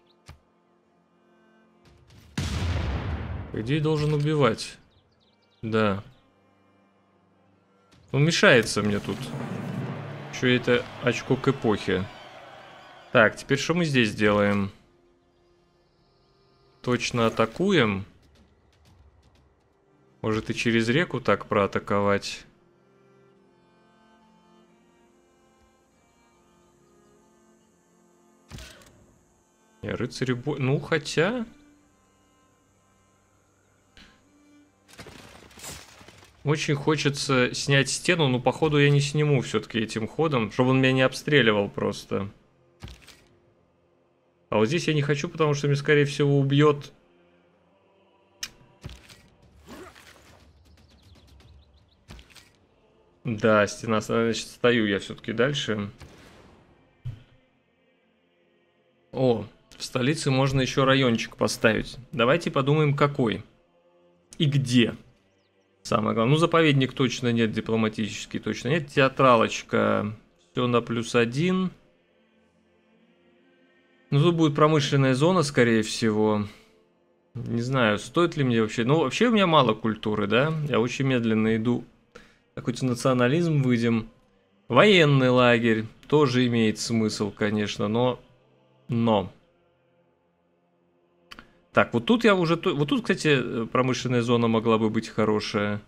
По идее должен убивать. Да. Он мешается мне тут. Еще это очко к эпохе. Так, теперь что мы здесь делаем? Точно атакуем. Может и через реку так проатаковать. Не, рыцари бой... Ну, хотя... Очень хочется снять стену, но походу я не сниму все-таки этим ходом, чтобы он меня не обстреливал просто. А вот здесь я не хочу, потому что меня, скорее всего, убьет. Да, стена, значит, стою я все-таки дальше. О, в столице можно еще райончик поставить. Давайте подумаем, какой. И где. Самое главное. Ну, заповедник точно нет, дипломатический точно нет. Театралочка. Все на +1. Ну, тут будет промышленная зона, скорее всего. Не знаю, стоит ли мне вообще... Ну, вообще у меня мало культуры, да? Я очень медленно иду. Какой-то национализм выйдем. Военный лагерь тоже имеет смысл, конечно, но... Но... Так, вот тут я уже... Вот тут, кстати, промышленная зона могла бы быть хорошая.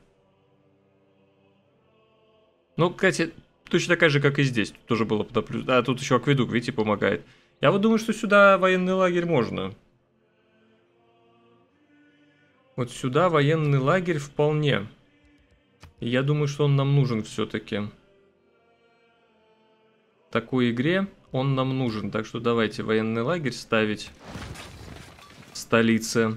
Ну, кстати, точно такая же, как и здесь. Тут тоже было под плюс. А, тут еще акведук, видите, помогает. Я вот думаю, что сюда военный лагерь можно. Вот сюда военный лагерь вполне. И я думаю, что он нам нужен все-таки. В такой игре он нам нужен. Так что давайте военный лагерь ставить в столице.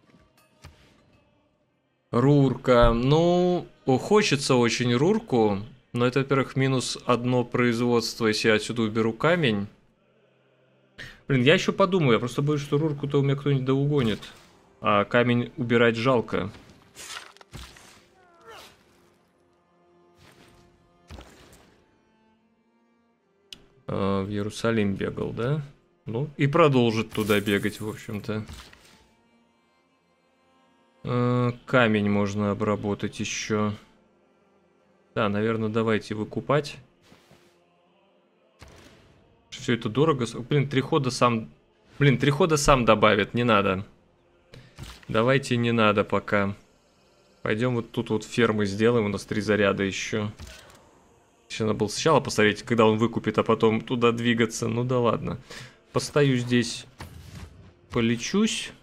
Рурка. Ну, хочется очень Рурку. Но это, во-первых, минус одно производство, если я отсюда уберу камень. Блин, я еще подумаю. Я просто боюсь, что Рурку-то у меня кто-нибудь да угонит. А камень убирать жалко. В Иерусалим бегал, да? Ну, и продолжит туда бегать, в общем-то. Камень можно обработать еще. Да, наверное, давайте выкупать. Все это дорого. Блин, 3 хода сам... Блин, 3 хода сам добавит, не надо. Давайте не надо пока. Пойдем вот тут вот фермы сделаем, у нас 3 заряда еще. Еще надо было сначала посмотреть, когда он выкупит, а потом туда двигаться. Ну да ладно. Постою здесь, полечусь.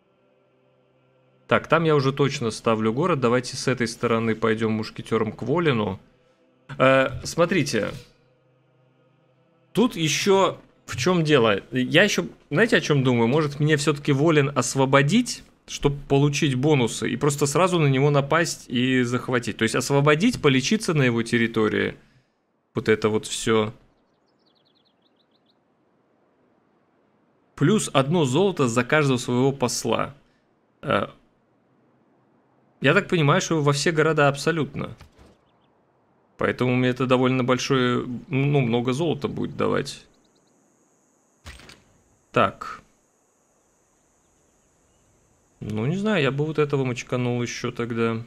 Так, там я уже точно ставлю город. Давайте с этой стороны пойдем мушкетером к Волину. Смотрите. Тут еще в чем дело? Я еще, знаете, о чем думаю? Может, мне все-таки Волин освободить, чтобы получить бонусы, и просто сразу на него напасть и захватить. То есть освободить, полечиться на его территории. Вот это вот все. Плюс 1 золото за каждого своего посла. Я так понимаю, что во все города абсолютно. Поэтому мне это довольно большое, ну, много золота будет давать. Так. Ну, не знаю, я бы вот этого мочканул еще тогда.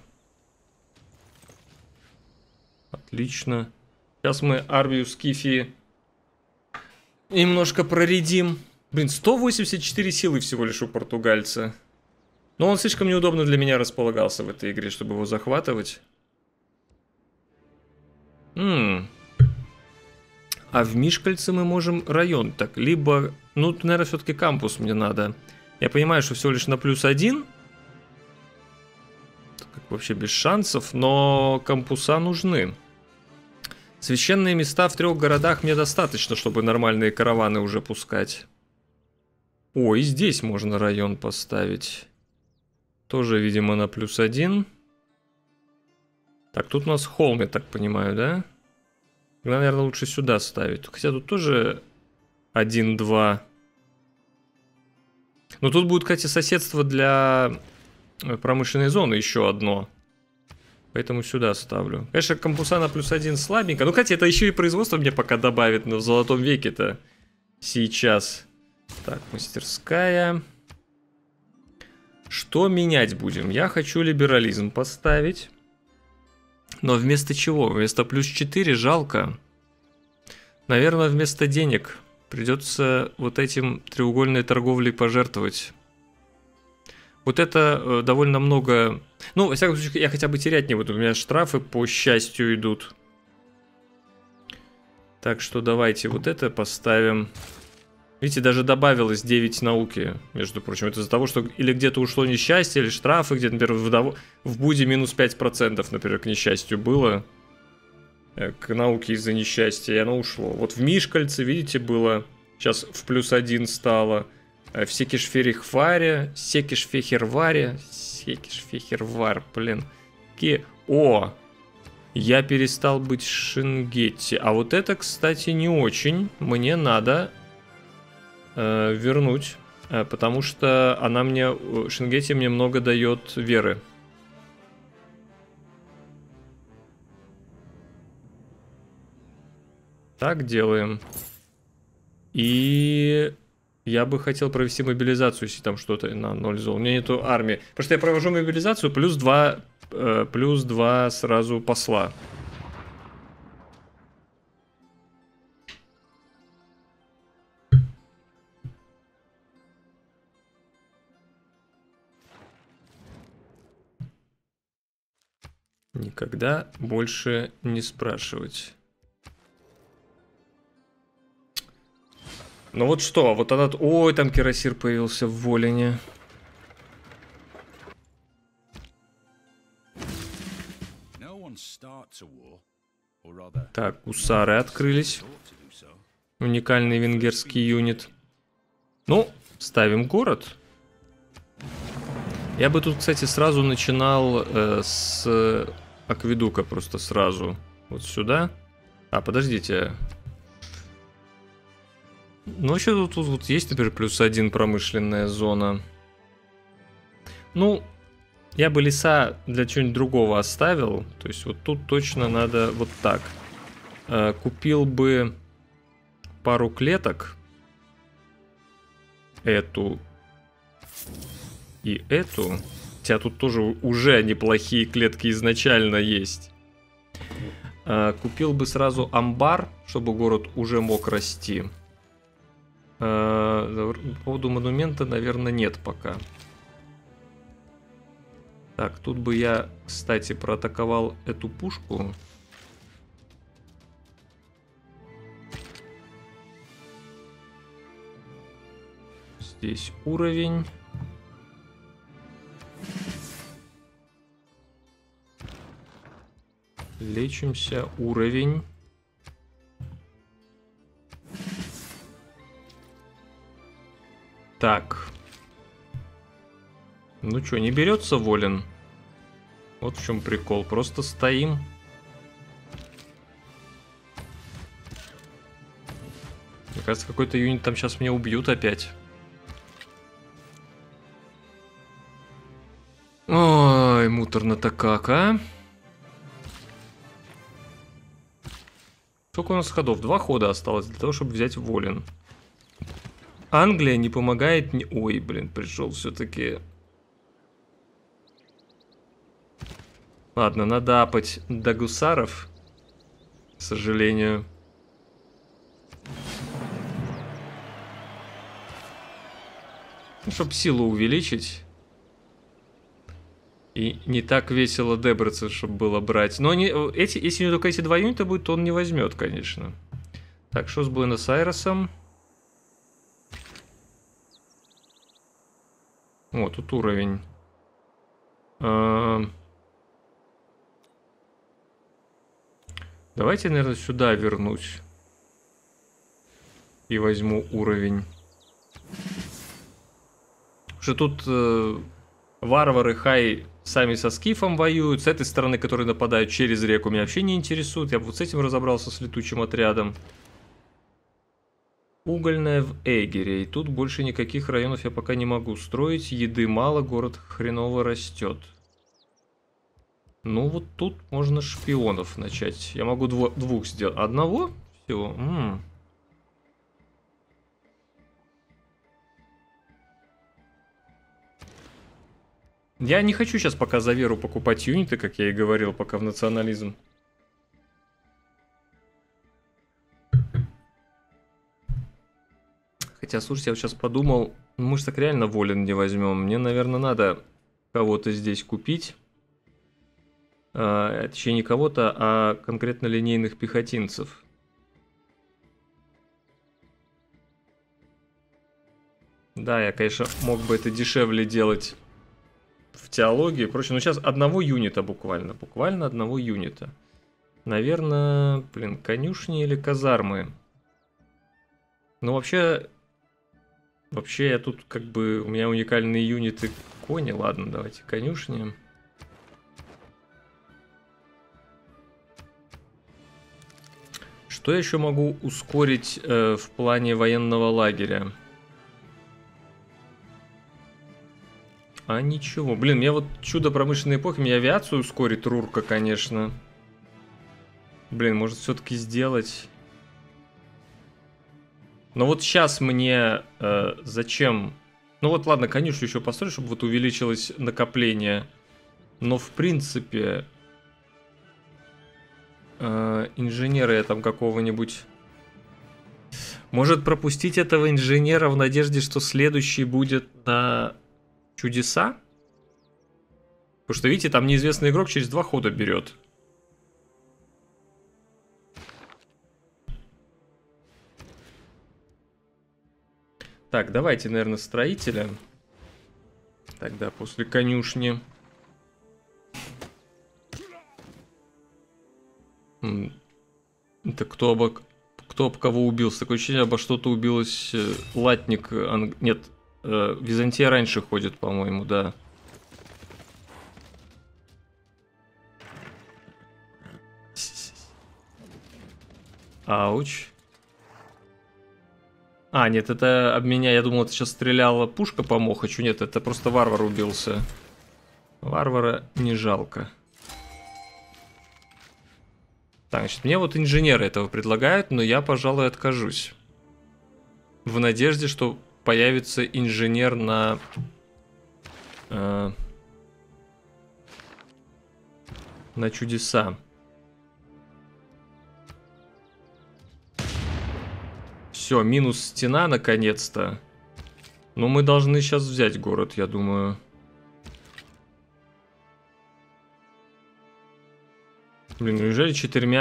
Отлично. Сейчас мы армию Скифии немножко проредим. Блин, 184 силы всего лишь у португальца. Но он слишком неудобно для меня располагался в этой игре, чтобы его захватывать. А в Мишкальце мы можем район. Так, либо... Ну, наверное, все-таки кампус мне надо. Я понимаю, что всего лишь на +1. Как вообще без шансов, но кампуса нужны. Священные места в 3 городах мне достаточно, чтобы нормальные караваны уже пускать. О, и здесь можно район поставить. Тоже, видимо, на +1. Так, тут у нас холм, я так понимаю, да? Наверное, лучше сюда ставить. Хотя тут тоже 1-2. Но тут будет, кстати, соседство для промышленной зоны еще одно. Поэтому сюда ставлю. Конечно, кампуса на +1 слабенько. Ну, кстати, это еще и производство мне пока добавит, но в золотом веке-то сейчас. Так, мастерская. Что менять будем? Я хочу либерализм поставить. Но вместо чего? Вместо +4 жалко. Наверное, вместо денег придется вот этим треугольной торговлей пожертвовать. Вот это довольно много... Ну, во всяком случае, я хотя бы терять не буду. У меня штрафы по счастью идут. Так что давайте вот это поставим. Видите, даже добавилось 9 науки, между прочим. Это из-за того, что или где-то ушло несчастье, или штрафы, где-то, например, в Буде минус 5%, например, к несчастью было. К науке из-за несчастья, и оно ушло. Вот в Мишкальце, видите, было... Сейчас в +1 стало. В Секишферихваре, Секишфехерваре, Секишфехервар, блин. О! Я перестал быть Шингетти. А вот это, кстати, не очень. Мне надо вернуть. Потому что она мне... Шингетти мне много дает веры. Так делаем. И Я бы хотел провести мобилизацию, если там что-то на 0 зол. У меня нету армии. Потому что я провожу мобилизацию, плюс 2 сразу посла. Никогда больше не спрашивать. Ну вот что, вот этот... Ой, там Кирасир появился в Волине. Так, гусары открылись. Уникальный венгерский юнит. Ну, ставим город. Я бы тут, кстати, сразу начинал с акведука, просто сразу. Вот сюда. А, подождите. Ну, вообще тут вот есть, например, +1 промышленная зона. Ну, я бы леса для чего-нибудь другого оставил. То есть вот тут точно надо вот так. Купил бы пару клеток. Эту и эту. Хотя тут тоже уже неплохие клетки изначально есть. Купил бы сразу амбар, чтобы город уже мог расти. По поводу монумента, наверное, нет пока. Так, тут бы я, кстати, проатаковал эту пушку. Здесь уровень. Лечимся, уровень. Так. Ну что, не берется Волин? Вот в чем прикол. Просто стоим. Мне кажется, какой-то юнит там сейчас меня убьют опять. Ой, муторно-то как, а? Сколько у нас ходов? 2 хода осталось для того, чтобы взять Волин. Англия не помогает... Ой, блин, пришел все-таки... Ладно, надо апать до гусаров. К сожалению. Ну, чтобы силу увеличить. И не так весело дебраться, чтобы было брать. Но они, если только эти 2 юнита будет, то он не возьмет, конечно. Так, что с Буэнос-Айресом? О, тут уровень. Давайте, наверное, сюда вернусь. И возьму уровень. Потому что тут варвары хай сами со скифом воюют. С этой стороны, которые нападают через реку, меня вообще не интересует. Я бы вот с этим разобрался, с летучим отрядом. Угольная в Эгере. И тут больше никаких районов я пока не могу строить. Еды мало, город хреново растет. Ну вот тут можно шпионов начать. Я могу двух сделать. Одного? Все. Я не хочу сейчас пока за веру покупать юниты, как я и говорил, пока в национализм. Хотя, слушайте, я вот сейчас подумал, мы же так реально Волин не возьмем. Мне, наверное, надо кого-то здесь купить. Точнее, не кого-то, а конкретно линейных пехотинцев. Да, я, конечно, мог бы это дешевле делать в теологии и прочее. Но сейчас одного юнита буквально. Буквально одного юнита. Наверное, блин, конюшни или казармы. Ну, вообще я тут как бы... У меня уникальные юниты кони. Ладно, давайте конюшни. Что я еще могу ускорить в плане военного лагеря? А ничего. Блин, мне вот чудо промышленной эпохи, мне авиацию ускорит Рурка, конечно. Блин, может все-таки сделать... Но вот сейчас мне зачем... Ну вот ладно, конюшню еще построю, чтобы вот увеличилось накопление. Но в принципе... инженера я там какого-нибудь... Может пропустить этого инженера в надежде, что следующий будет на чудеса? Потому что, видите, там неизвестный игрок через 2 хода берет. Так, давайте, наверное, строителя. Тогда после конюшни. Это кто об кого убился? Такое ощущение, обо что-то убилось латник. Нет, Византия раньше ходит, по-моему, да. Ауч. А, нет, это об меня, я думал, это сейчас стреляла пушка по Мохачу. Нет, это просто варвар убился. Варвара не жалко. Так, значит, мне вот инженеры этого предлагают, но я, пожалуй, откажусь. В надежде, что появится инженер на... на чудеса. Все, минус стена, наконец-то. Но мы должны сейчас взять город, я думаю. Блин, неужели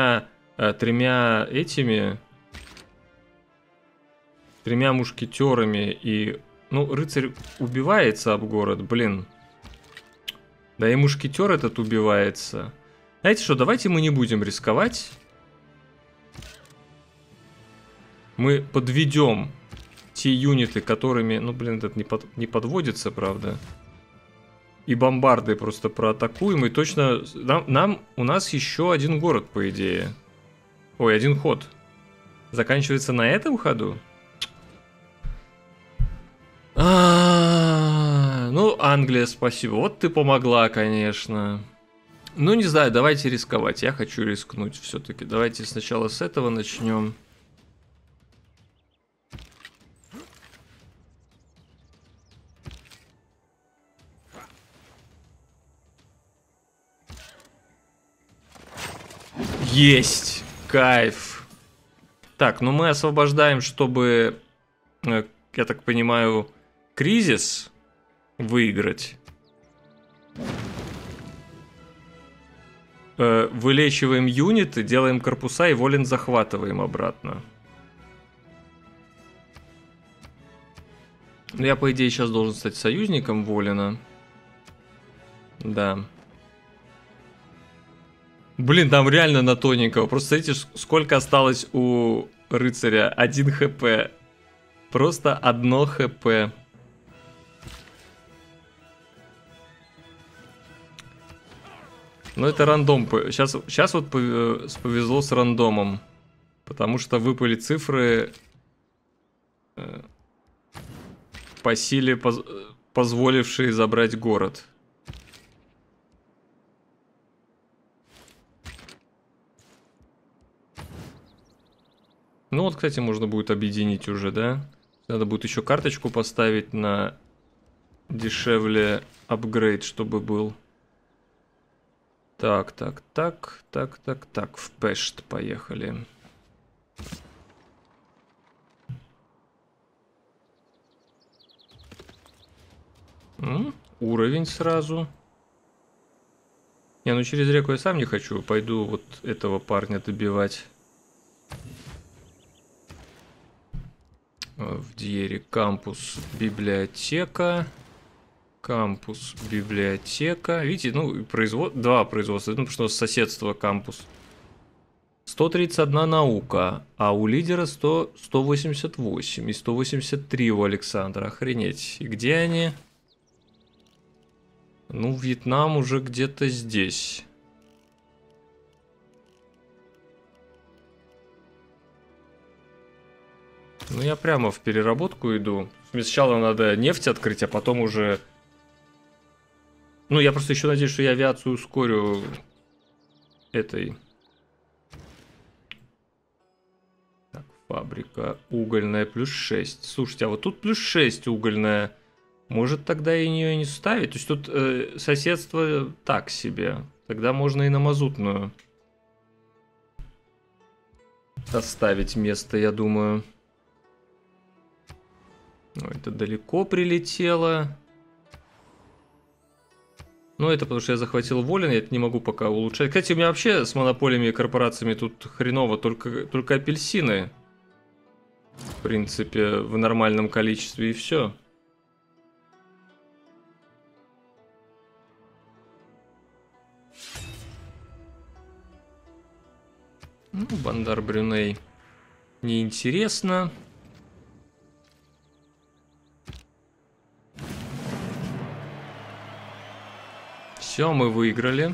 тремя мушкетерами и... Ну, рыцарь убивается об город, блин. Да и мушкетер этот убивается. Знаете что, давайте мы не будем рисковать. Мы подведем те юниты, которыми... Ну, блин, этот не подводится, правда. И бомбарды просто проатакуем. И точно... У нас еще один город, по идее. Ой, один ход. Заканчивается на этом ходу? Ну, Англия, спасибо. Вот ты помогла, конечно. Ну, не знаю, давайте рисковать. Я хочу рискнуть все-таки. Давайте сначала с этого начнем. Есть! Кайф! Так, ну мы освобождаем, чтобы, я так понимаю, кризис выиграть. Вылечиваем юниты, делаем корпуса и Волин захватываем обратно. Ну, я, по идее, сейчас должен стать союзником Волина. Да. Блин, там реально на тоненького. Просто смотрите, сколько осталось у рыцаря. 1 хп. Просто 1 хп. Ну, это рандом. Сейчас вот повезло с рандомом. Потому что выпали цифры по силе, позволившие забрать город. Ну вот, кстати, можно будет объединить уже, да? Надо будет еще карточку поставить на дешевле апгрейд, чтобы был. Так, в Пешт поехали. Уровень сразу. Не, ну через реку я сам не хочу. Пойду вот этого парня добивать. В Дьере кампус, библиотека. Кампус, библиотека. Видите, ну, два производства. Ну, потому что соседство кампус. 131 наука, а у лидера 188 и 183 у Александра. Охренеть. И где они? Ну, Вьетнам уже где-то здесь. Ну, я прямо в переработку иду. Сначала надо нефть открыть, а потом уже... Ну, я просто еще надеюсь, что я авиацию ускорю этой... Так, Фабрика угольная плюс 6. Слушайте, а вот тут плюс 6 угольная. Может тогда и нее не ставить? То есть тут соседство так себе. Тогда можно и на мазутную оставить место, я думаю. Ой, это далеко прилетело. Ну, это потому что я захватил Волин, я это не могу пока улучшать. Кстати, у меня вообще с монополиями и корпорациями тут хреново, только апельсины. В принципе, в нормальном количестве и все. Ну, Бандар Брюней неинтересно. Все, мы выиграли.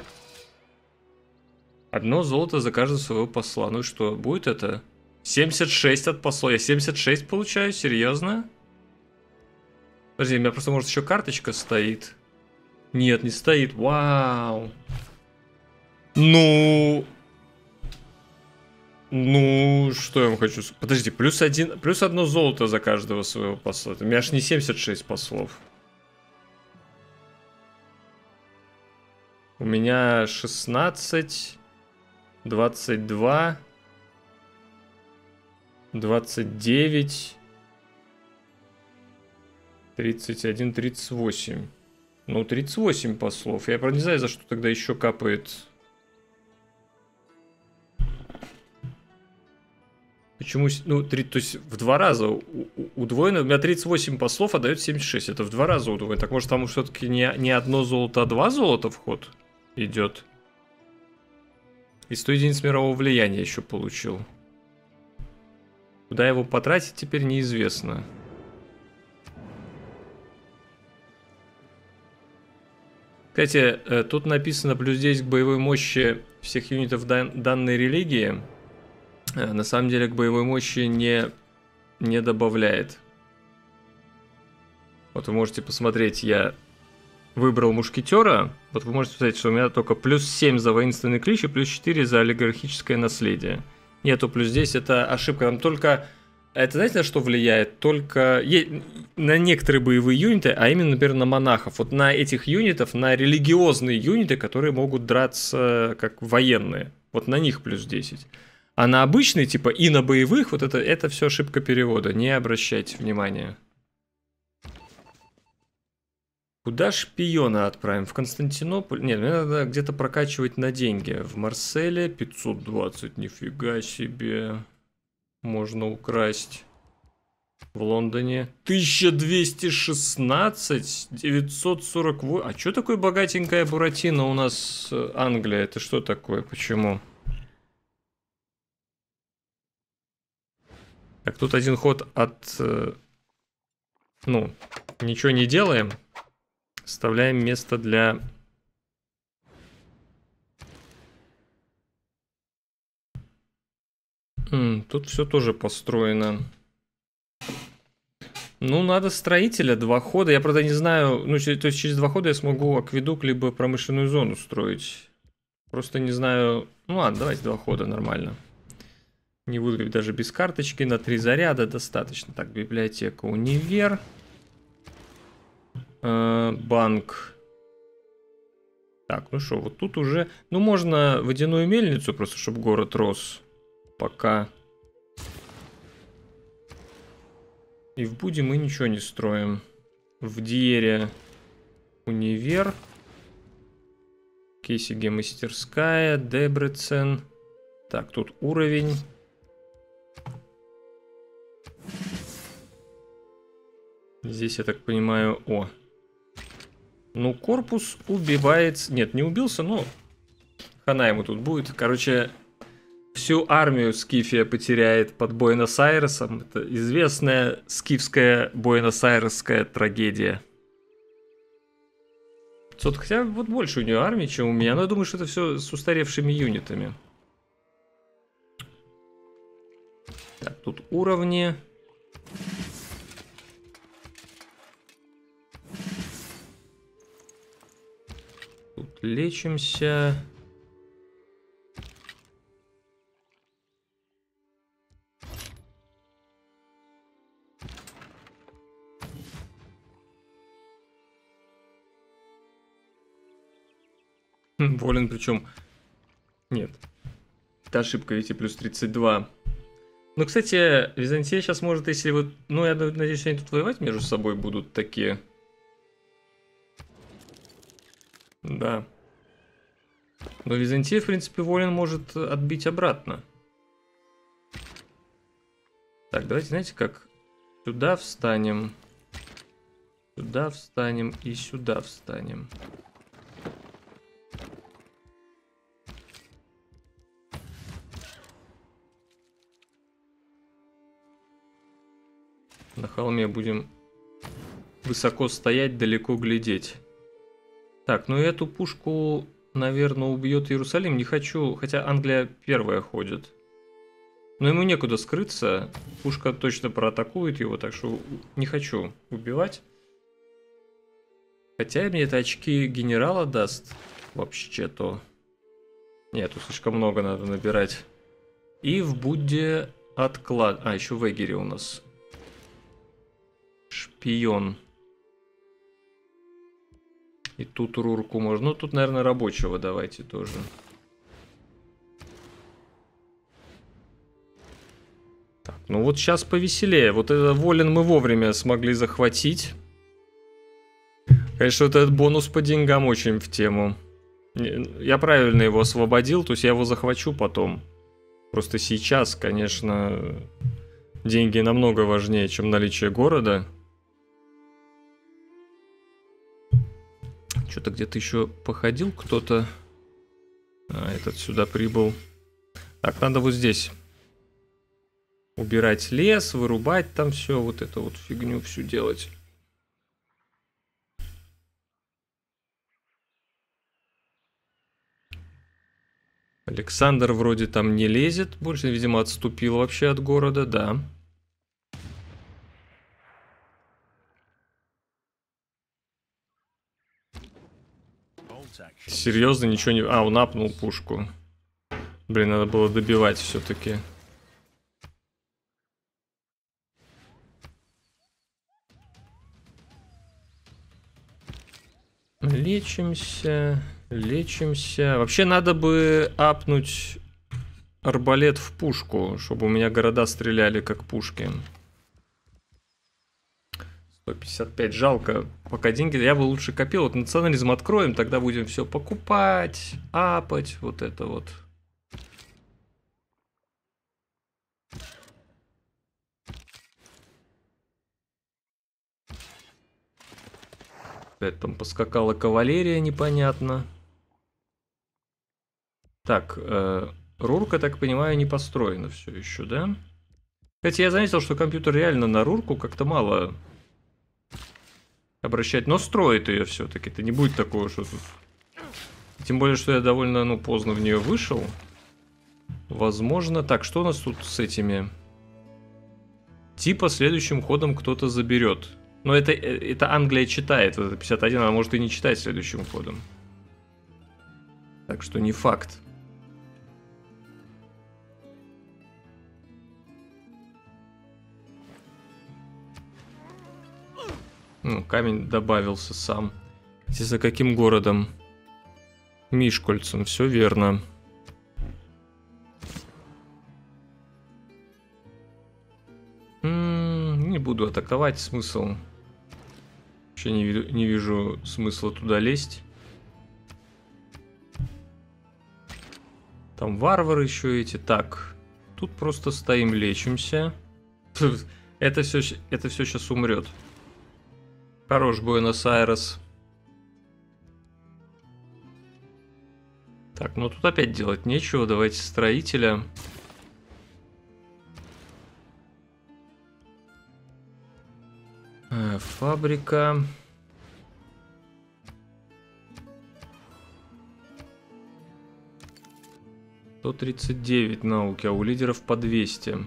Одно золото за каждого своего посла. Ну и что, будет это? 76 от посла. Я 76 получаю? Серьезно? Подожди, у меня просто, может, еще карточка стоит. Нет, не стоит. Вау. Ну, что я вам хочу сказать? Подожди, плюс одно золото за каждого своего посла. У меня аж не 76 послов. У меня 16, 22, 29, 31, 38. Ну, 38 послов. Я, правда, не знаю, за что тогда еще капает. Почему? Ну, то есть в 2 раза удвоено. У меня 38 послов, а дает 76. Это в 2 раза удвоено. Так может там все-таки не одно золото, а 2 золота в ход идет? И 100 единиц мирового влияния еще получил. Куда его потратить, теперь неизвестно. Кстати, тут написано плюс 10 к боевой мощи всех юнитов данной религии. На самом деле к боевой мощи не добавляет. Вот вы можете посмотреть, я выбрал мушкетера. Вот вы можете посмотреть, что у меня только плюс 7 за воинственный клич и плюс 4 за олигархическое наследие. Нету плюс 10, это ошибка. Там только... Это знаете, на что влияет? Только на некоторые боевые юниты, а именно, например, на монахов. Вот на этих юнитов, на религиозные юниты, которые могут драться как военные. Вот на них плюс 10. А на обычные, типа, и на боевых, вот это все ошибка перевода. Не обращайте внимания. Куда шпиона отправим? В Константинополь? Нет, мне надо где-то прокачивать на деньги. В Марселе 520, нифига себе. Можно украсть. В Лондоне 1216, 948. А что такое богатенькая Буратино у нас, Англия? Это что такое? Почему? Так, тут один ход от... Ну, ничего не делаем. Оставляем место для... Тут все тоже построено. Ну, надо строителя, 2 хода. Я, правда, не знаю... Ну, то есть через 2 хода я смогу акведук либо промышленную зону строить. Просто не знаю... Ну ладно, давайте 2 хода, нормально. Не буду даже без карточки. На 3 заряда достаточно. Так, библиотека, универ. Банк. Так, ну что, вот тут уже... Ну, можно водяную мельницу, просто чтобы город рос. Пока. И в Буде мы ничего не строим. В Диере универ. Кесиге мастерская. Дебрецен. Так, тут уровень. Здесь, я так понимаю, о. Ну, корпус убивает... Нет, не убился, но хана ему тут будет. Короче, всю армию Скифия потеряет под Буэнос-Айресом. Это известная скифская буэнос-айресская трагедия. 500, хотя вот больше у нее армии, чем у меня. Но я думаю, что это все с устаревшими юнитами. Так, тут уровни. Тут лечимся. Волен, причем... Нет. Это ошибка, видите, плюс 32. Ну, кстати, Византия сейчас может, если вот... Ну, я надеюсь, они тут воевать между собой будут такие. Да. Но Византия, в принципе, Волен может отбить обратно. Так, давайте, знаете, как... Сюда встанем. Сюда встанем и сюда встанем. На холме будем высоко стоять, далеко глядеть. Так, ну эту пушку, наверное, убьет Иерусалим. Не хочу, хотя Англия первая ходит. Но ему некуда скрыться. Пушка точно проатакует его, так что не хочу убивать. Хотя мне это очки генерала даст. Вообще-то. Нет, тут слишком много надо набирать. И в Будде отклад... А, еще в Эгере у нас шпион. И тут Рурку можно. Ну, тут, наверное, рабочего давайте тоже. Так, ну вот сейчас повеселее. Вот это Волен мы вовремя смогли захватить. Конечно, вот этот бонус по деньгам очень в тему. Я правильно его освободил, то есть я его захвачу потом. Просто сейчас, конечно, деньги намного важнее, чем наличие города. Что-то где-то еще походил кто-то. А, этот сюда прибыл. Так, надо вот здесь убирать лес, вырубать там все, вот эту вот фигню всю делать. Александр вроде там не лезет, больше, видимо, отступил вообще от города, да. Серьезно, ничего не... А, он апнул пушку. Блин, надо было добивать все-таки. Лечимся, лечимся. Вообще надо бы апнуть арбалет в пушку, чтобы у меня города стреляли как пушки. 155, жалко. Пока деньги, я бы лучше копил. Вот национализм откроем, тогда будем все покупать, апать, вот это вот. Опять там поскакала кавалерия, непонятно. Так, Рурка, так понимаю, не построена все еще, да? Кстати, я заметил, что компьютер реально на Рурку как-то мало обращать, но строит ее все-таки. Это не будет такого, что тут... Тем более, что я довольно, ну, поздно в нее вышел. Возможно. Так, что у нас тут с этими? Типа следующим ходом кто-то заберет. Но это Англия читает. Вот это 51, она может и не читать следующим ходом. Так что не факт. Ну, камень добавился сам. За каким городом? Мишкольцем, все верно. Не буду атаковать, смысл. Вообще не вижу смысла туда лезть. Там варвары еще эти. Так, тут просто стоим, лечимся. Это все сейчас умрет. Хорош Буэнос-Айрес. Так, ну тут опять делать нечего. Давайте строителя. Фабрика. $139 науки, а у лидеров по 200.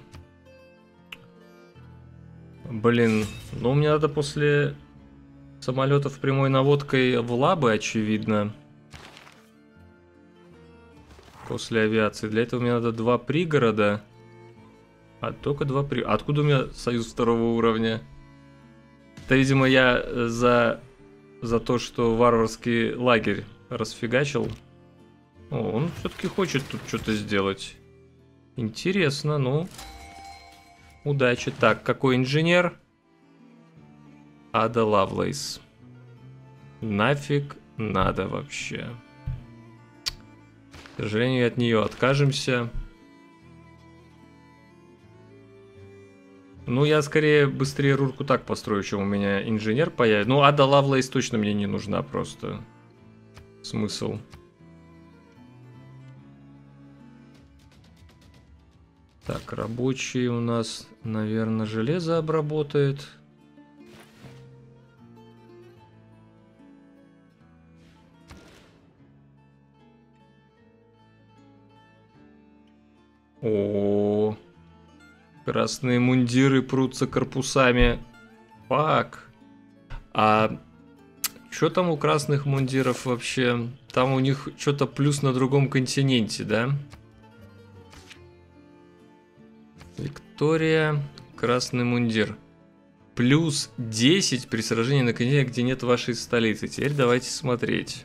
Блин, ну мне надо после самолетов прямой наводкой в лабы, очевидно. После авиации. Для этого мне надо 2 пригорода. А только 2 пригорода. Откуда у меня союз 2-го уровня? Это, видимо, я за то, что варварский лагерь расфигачил. О, он все-таки хочет тут что-то сделать. Интересно, ну. Удачи. Так, какой инженер? Ада Лавлейс. Нафиг надо вообще. К сожалению, от нее откажемся. Ну, я скорее быстрее рурку так построю, чем у меня инженер появится. Ну, Ада Лавлейс точно мне не нужна просто. Смысл. Так, рабочий у нас, наверное, железо обработает. О, красные мундиры прутся корпусами. Фак. А что там у красных мундиров вообще? Там у них что-то плюс на другом континенте, да? Виктория, красный мундир. Плюс 10 при сражении на континенте, где нет вашей столицы. Теперь давайте смотреть.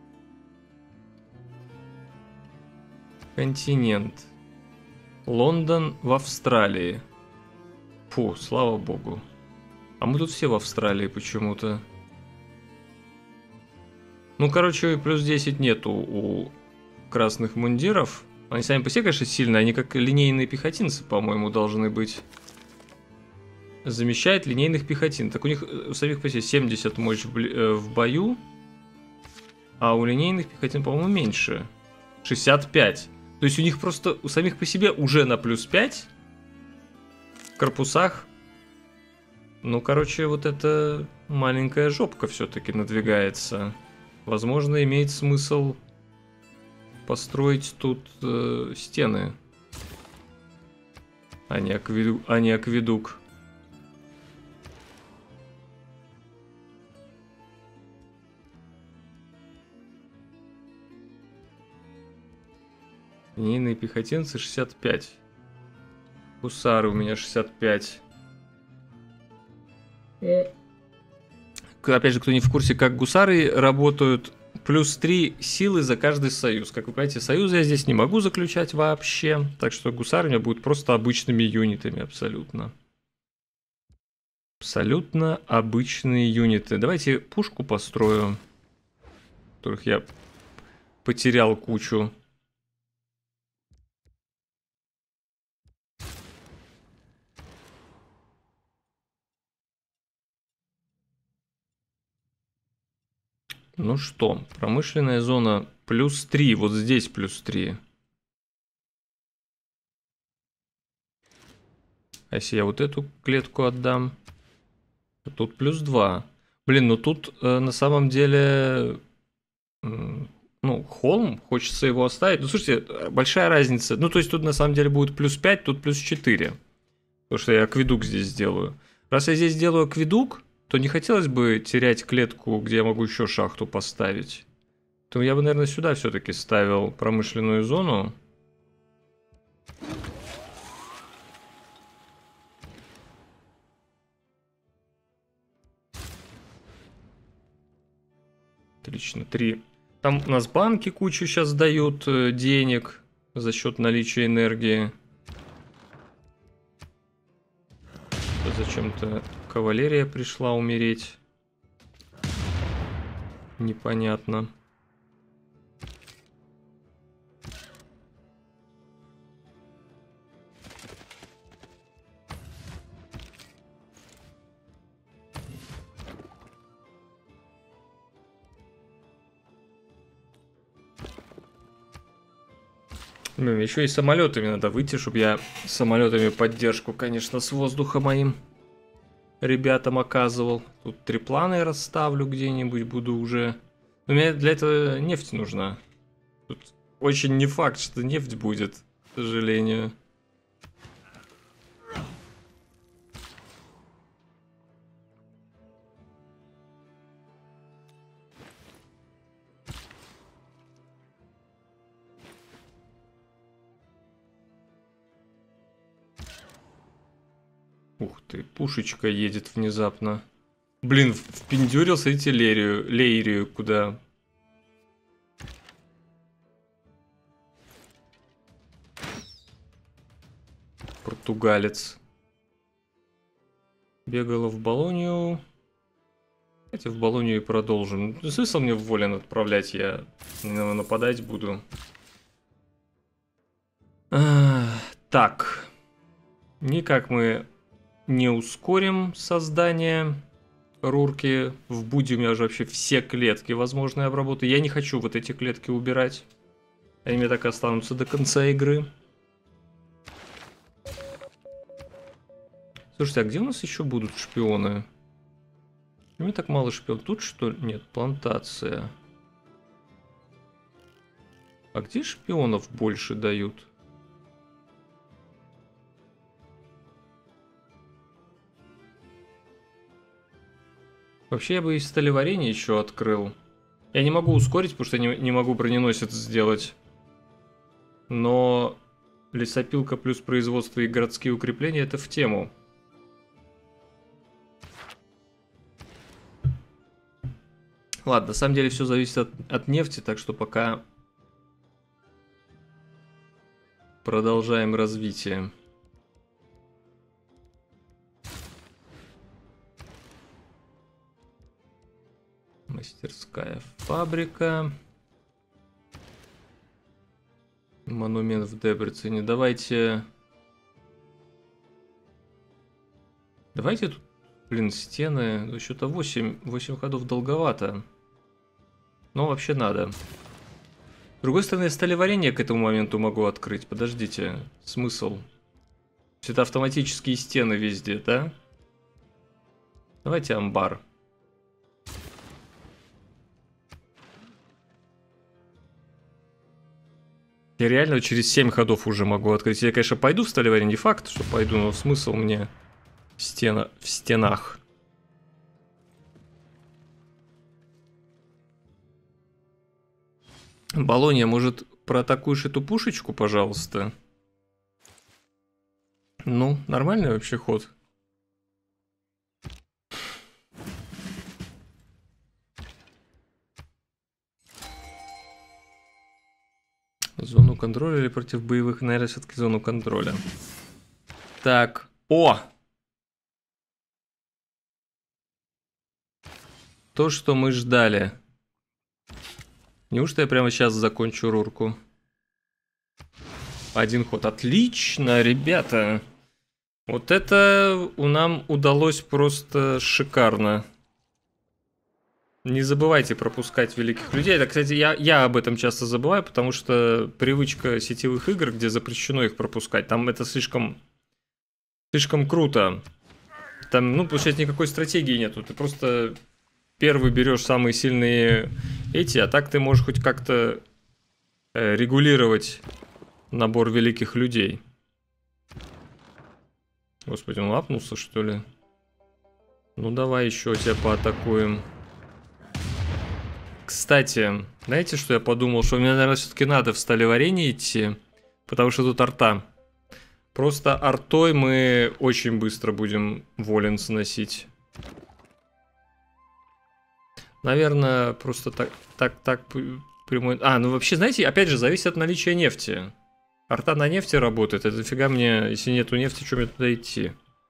Континент. Лондон в Австралии. Фу, слава богу. А мы тут все в Австралии почему-то. Ну, короче, плюс 10 нету у красных мундиров. Они сами по себе, конечно, сильные. Они как линейные пехотинцы, по-моему, должны быть. Замещает линейных пехотин. Так у них у самих по себе 70 мощь в бою. А у линейных пехотин, по-моему, меньше. 65. То есть у них просто у самих по себе уже на плюс 5 в корпусах. Ну, короче, вот эта маленькая жопка все-таки надвигается. Возможно, имеет смысл построить тут стены, а не акведук. Линейные пехотинцы 65. Гусары у меня 65. Опять же, кто не в курсе, как гусары работают, плюс 3 силы за каждый союз. Как вы понимаете, союзы я здесь не могу заключать вообще. Так что гусары у меня будут просто обычными юнитами абсолютно. Абсолютно обычные юниты. Давайте пушку построю, которых я потерял кучу. Ну что, промышленная зона плюс 3, вот здесь плюс 3. А если я вот эту клетку отдам, то тут плюс 2. Блин, ну тут на самом деле, ну, холм, хочется его оставить. Ну, слушайте, большая разница. Ну, то есть тут на самом деле будет плюс 5, тут плюс 4. Потому что я акведук здесь сделаю. Раз я здесь делаю акведук, то не хотелось бы терять клетку, где я могу еще шахту поставить. То я бы, наверное, сюда все-таки ставил промышленную зону. Отлично, 3. Там у нас банки кучу сейчас дают денег за счет наличия энергии. Зачем-то кавалерия пришла умереть. Непонятно. Еще и самолетами надо выйти, чтобы я самолетами поддержку, конечно, с воздуха моим ребятам оказывал. Тут трипланы расставлю где-нибудь, буду уже. Но мне для этого нефть нужна. Тут очень не факт, что нефть будет, к сожалению. Ух ты, пушечка едет внезапно. Блин, впендюрился, видите, Лейрию куда. Португалец. Бегала в Болонию. Давайте в Болонию и продолжим. Смысл мне в Волен отправлять, я нападать буду. Так. Никак мы не ускорим создание рурки. В Буде у меня уже вообще все клетки возможные обработаю. Я не хочу вот эти клетки убирать. Они мне так и останутся до конца игры. Слушайте, а где у нас еще будут шпионы? У меня так мало шпионов. Тут что ли? Нет, плантация. А где шпионов больше дают? Вообще я бы и сталеварение еще открыл. Я не могу ускорить, потому что не могу броненосец сделать. Но лесопилка плюс производство и городские укрепления это в тему. Ладно, на самом деле все зависит от нефти, так что пока продолжаем развитие. Мастерская фабрика. Монумент в Дебрецене. Давайте тут, блин, стены. Что-то 8 ходов долговато. Но вообще надо. С другой стороны, сталеварение к этому моменту могу открыть. Подождите, смысл? Это автоматические стены везде, да? Давайте амбар. Я реально через 7 ходов уже могу открыть. Я, конечно, пойду в сталеварение, не факт, что пойду, но смысл мне в стенах. Болония, может, проатакуешь эту пушечку, пожалуйста? Ну, нормальный вообще ход. Зону контроля или против боевых? Наверное, все-таки зону контроля. Так, о! То, что мы ждали. Неужто я прямо сейчас закончу рурку? Один ход. Отлично, ребята. Вот это нам удалось просто шикарно. Не забывайте пропускать великих людей. Это, кстати, я об этом часто забываю, потому что привычка сетевых игр, где запрещено их пропускать, там это слишком круто. Там, ну, получается, никакой стратегии нету. Ты просто первый берешь самые сильные эти, а так ты можешь хоть как-то регулировать набор великих людей. Господи, он лапнулся, что ли? Ну, давай еще тебя поатакуем. Кстати, знаете, что я подумал? Что мне, наверное, все-таки надо в сталеварение идти, потому что тут арта. Просто артой мы очень быстро будем волен сносить. Наверное, просто так прямой... А, ну вообще, знаете, опять же, зависит от наличия нефти. Арта на нефти работает, это нафига мне, если нету нефти, что мне туда идти?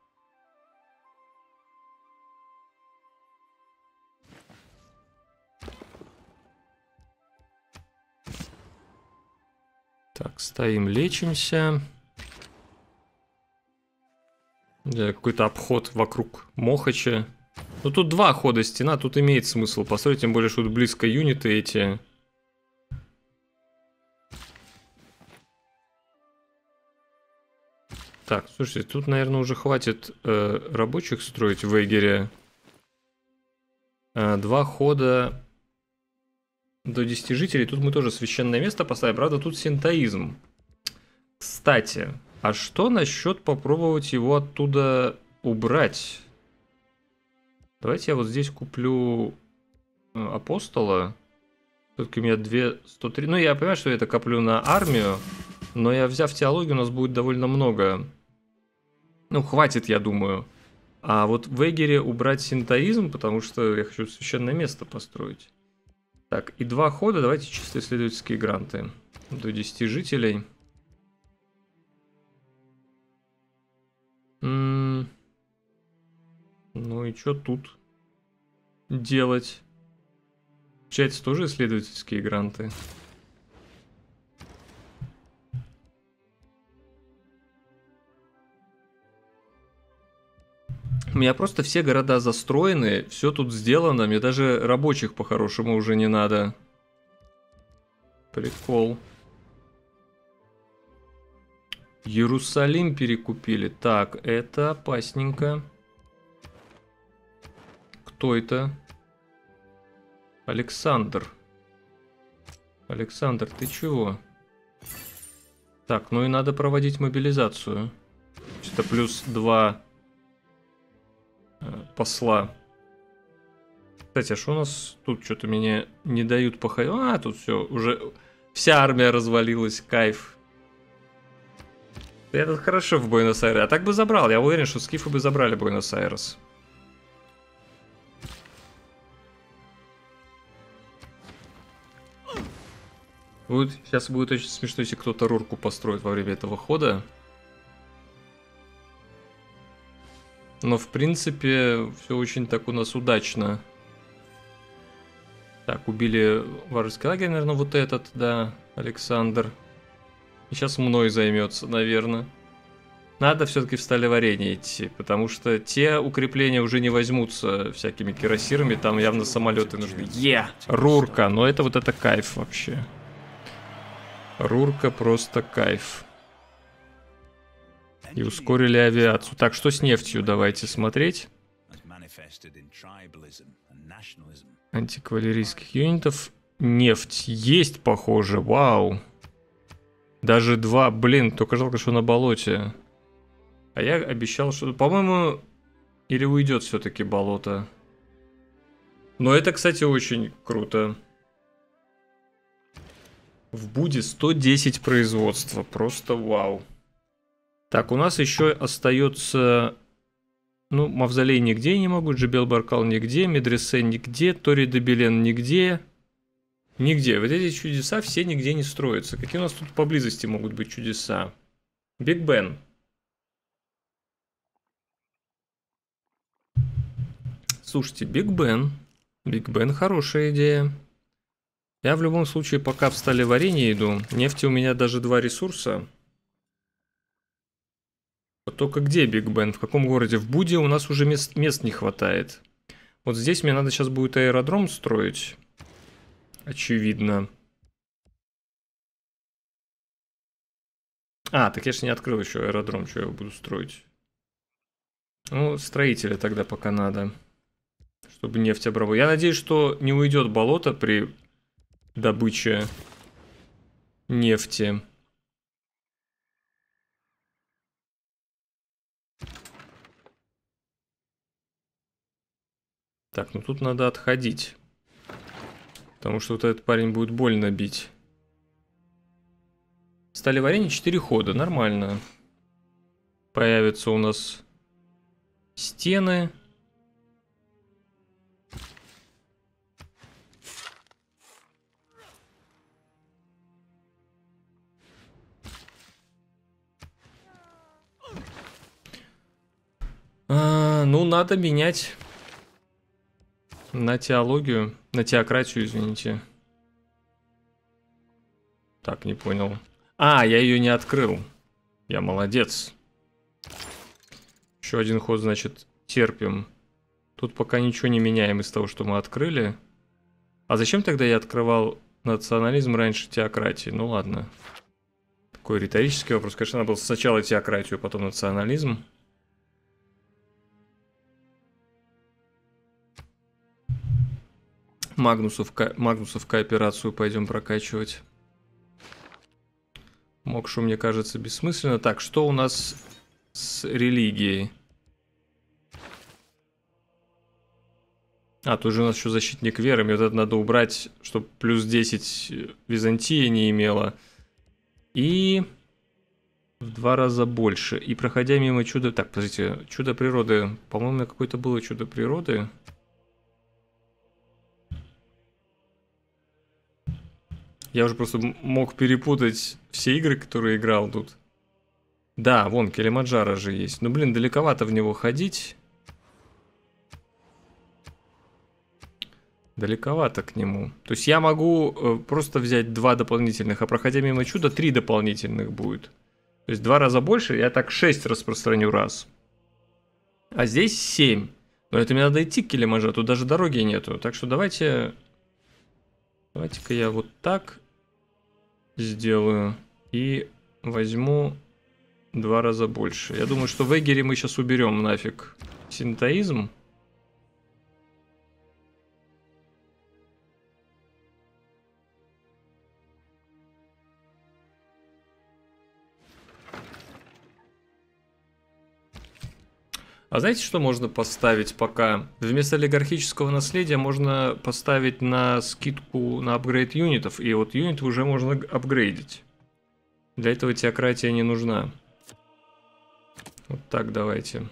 Так, стоим, лечимся. Какой-то обход вокруг Мохача. Ну тут 2 хода стена, тут имеет смысл построить, тем более, что тут близко юниты эти. Так, слушайте, тут, наверное, уже хватит рабочих строить в Эгере. 2 хода до 10 жителей. Тут мы тоже священное место поставим. Правда, тут синтоизм. Кстати, а что насчет попробовать его оттуда убрать? Давайте я вот здесь куплю апостола. Все-таки у меня 203. Ну, я понимаю, что я это коплю на армию. Но я, взяв теологию, у нас будет довольно много. Ну, хватит, я думаю. А вот в Эгере убрать синтоизм, потому что я хочу священное место построить. Так, и 2 хода. Давайте чисто исследовательские гранты. До 10 жителей. Ну и что тут делать? Получается, тоже исследовательские гранты. У меня просто все города застроены, все тут сделано, мне даже рабочих по-хорошему уже не надо. Прикол. Иерусалим перекупили. Так, это опасненько. Кто это? Александр. Александр, ты чего? Так, ну и надо проводить мобилизацию. Это плюс 2 посла. Кстати, а что у нас тут? Что-то мне не дают походить. А, тут все, уже вся армия развалилась, кайф. Это хорошо в Буэнос-Айрес. А так бы забрал, я уверен, что скифы бы забрали Буэнос-Айрес. Сейчас будет очень смешно, если кто-то рурку построит во время этого хода. Но в принципе все очень так у нас удачно. Так, убили вражеский лагерь, наверное, вот этот, да, Александр. И сейчас мной займется, наверное. Надо все-таки в сталеварение идти, потому что те укрепления уже не возьмутся всякими кирасирами, там явно самолеты нужны. Рурка, но это вот это кайф вообще. Рурка просто кайф. И ускорили авиацию. Так, что с нефтью? Давайте смотреть. Антикавалерийских юнитов. Нефть есть, похоже. Вау. Даже 2. Блин, только жалко, что на болоте. А я обещал, что... По-моему, или уйдет все-таки болото. Но это, кстати, очень круто. В Буде 110 производства. Просто вау. Так, у нас еще остается... Ну, Мавзолей нигде не могу, Джебел Баркал нигде, Медресе нигде, Тори де Белен нигде. Нигде. Вот эти чудеса все нигде не строятся. Какие у нас тут поблизости могут быть чудеса? Биг Бен. Слушайте, Биг Бен. Биг Бен хорошая идея. Я в любом случае пока в сталеварение иду. Нефти у меня даже 2 ресурса. Вот только где Биг Бен? В каком городе? В Буде у нас уже мест не хватает. Вот здесь мне надо сейчас будет аэродром строить. Очевидно. А, так я же не открыл еще аэродром, что я буду строить. Ну, строителя тогда пока надо. Чтобы нефть обработать. Я надеюсь, что не уйдет болото при добыче нефти. Так, ну тут надо отходить. Потому что вот этот парень будет больно бить. Сталеварение 4 хода, нормально. Появятся у нас стены. Ну, надо менять на теологию, на теократию, извините. Так, не понял. А, я ее не открыл. Я молодец. Еще один ход, значит, терпим. Тут пока ничего не меняем из того, что мы открыли. А зачем тогда я открывал национализм раньше теократии? Ну ладно. Такой риторический вопрос. Конечно, надо было сначала теократию, потом национализм. Магнусов кооперацию пойдем прокачивать. Мокшу, мне кажется, бессмысленно. Так, что у нас с религией? А, тут же у нас еще защитник веры. Мне вот это надо убрать, чтобы плюс 10 Византия не имела. И в 2 раза больше. И проходя мимо чуда... Так, подождите, чудо природы. По-моему, какое-то было чудо природы. Я уже просто мог перепутать все игры, которые играл тут. Да, вон, Килимаджаро же есть. Ну, блин, далековато в него ходить. Далековато к нему. То есть я могу просто взять 2 дополнительных, а проходя мимо чуда 3 дополнительных будет. То есть 2 раза больше, я так 6 распространю раз. А здесь 7. Но это мне надо идти к Килиманджаро, тут даже дороги нету. Так что давайте... Давайте-ка я вот так сделаю. И возьму 2 раза больше. Я думаю, что в Эгере мы сейчас уберем нафиг синтоизм. А знаете, что можно поставить пока? Вместо олигархического наследия можно поставить на скидку на апгрейд юнитов. И вот юниты уже можно апгрейдить. Для этого теократия не нужна. Вот так давайте.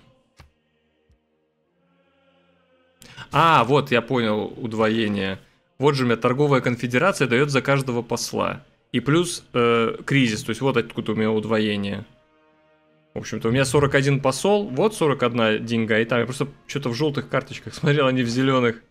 А, вот я понял удвоение. Вот же у меня торговая конфедерация дает за каждого посла. И плюс кризис, то есть вот откуда у меня удвоение. В общем-то, у меня 41 посол, вот 41 деньга, и там я просто что-то в желтых карточках смотрел, а не в зеленых.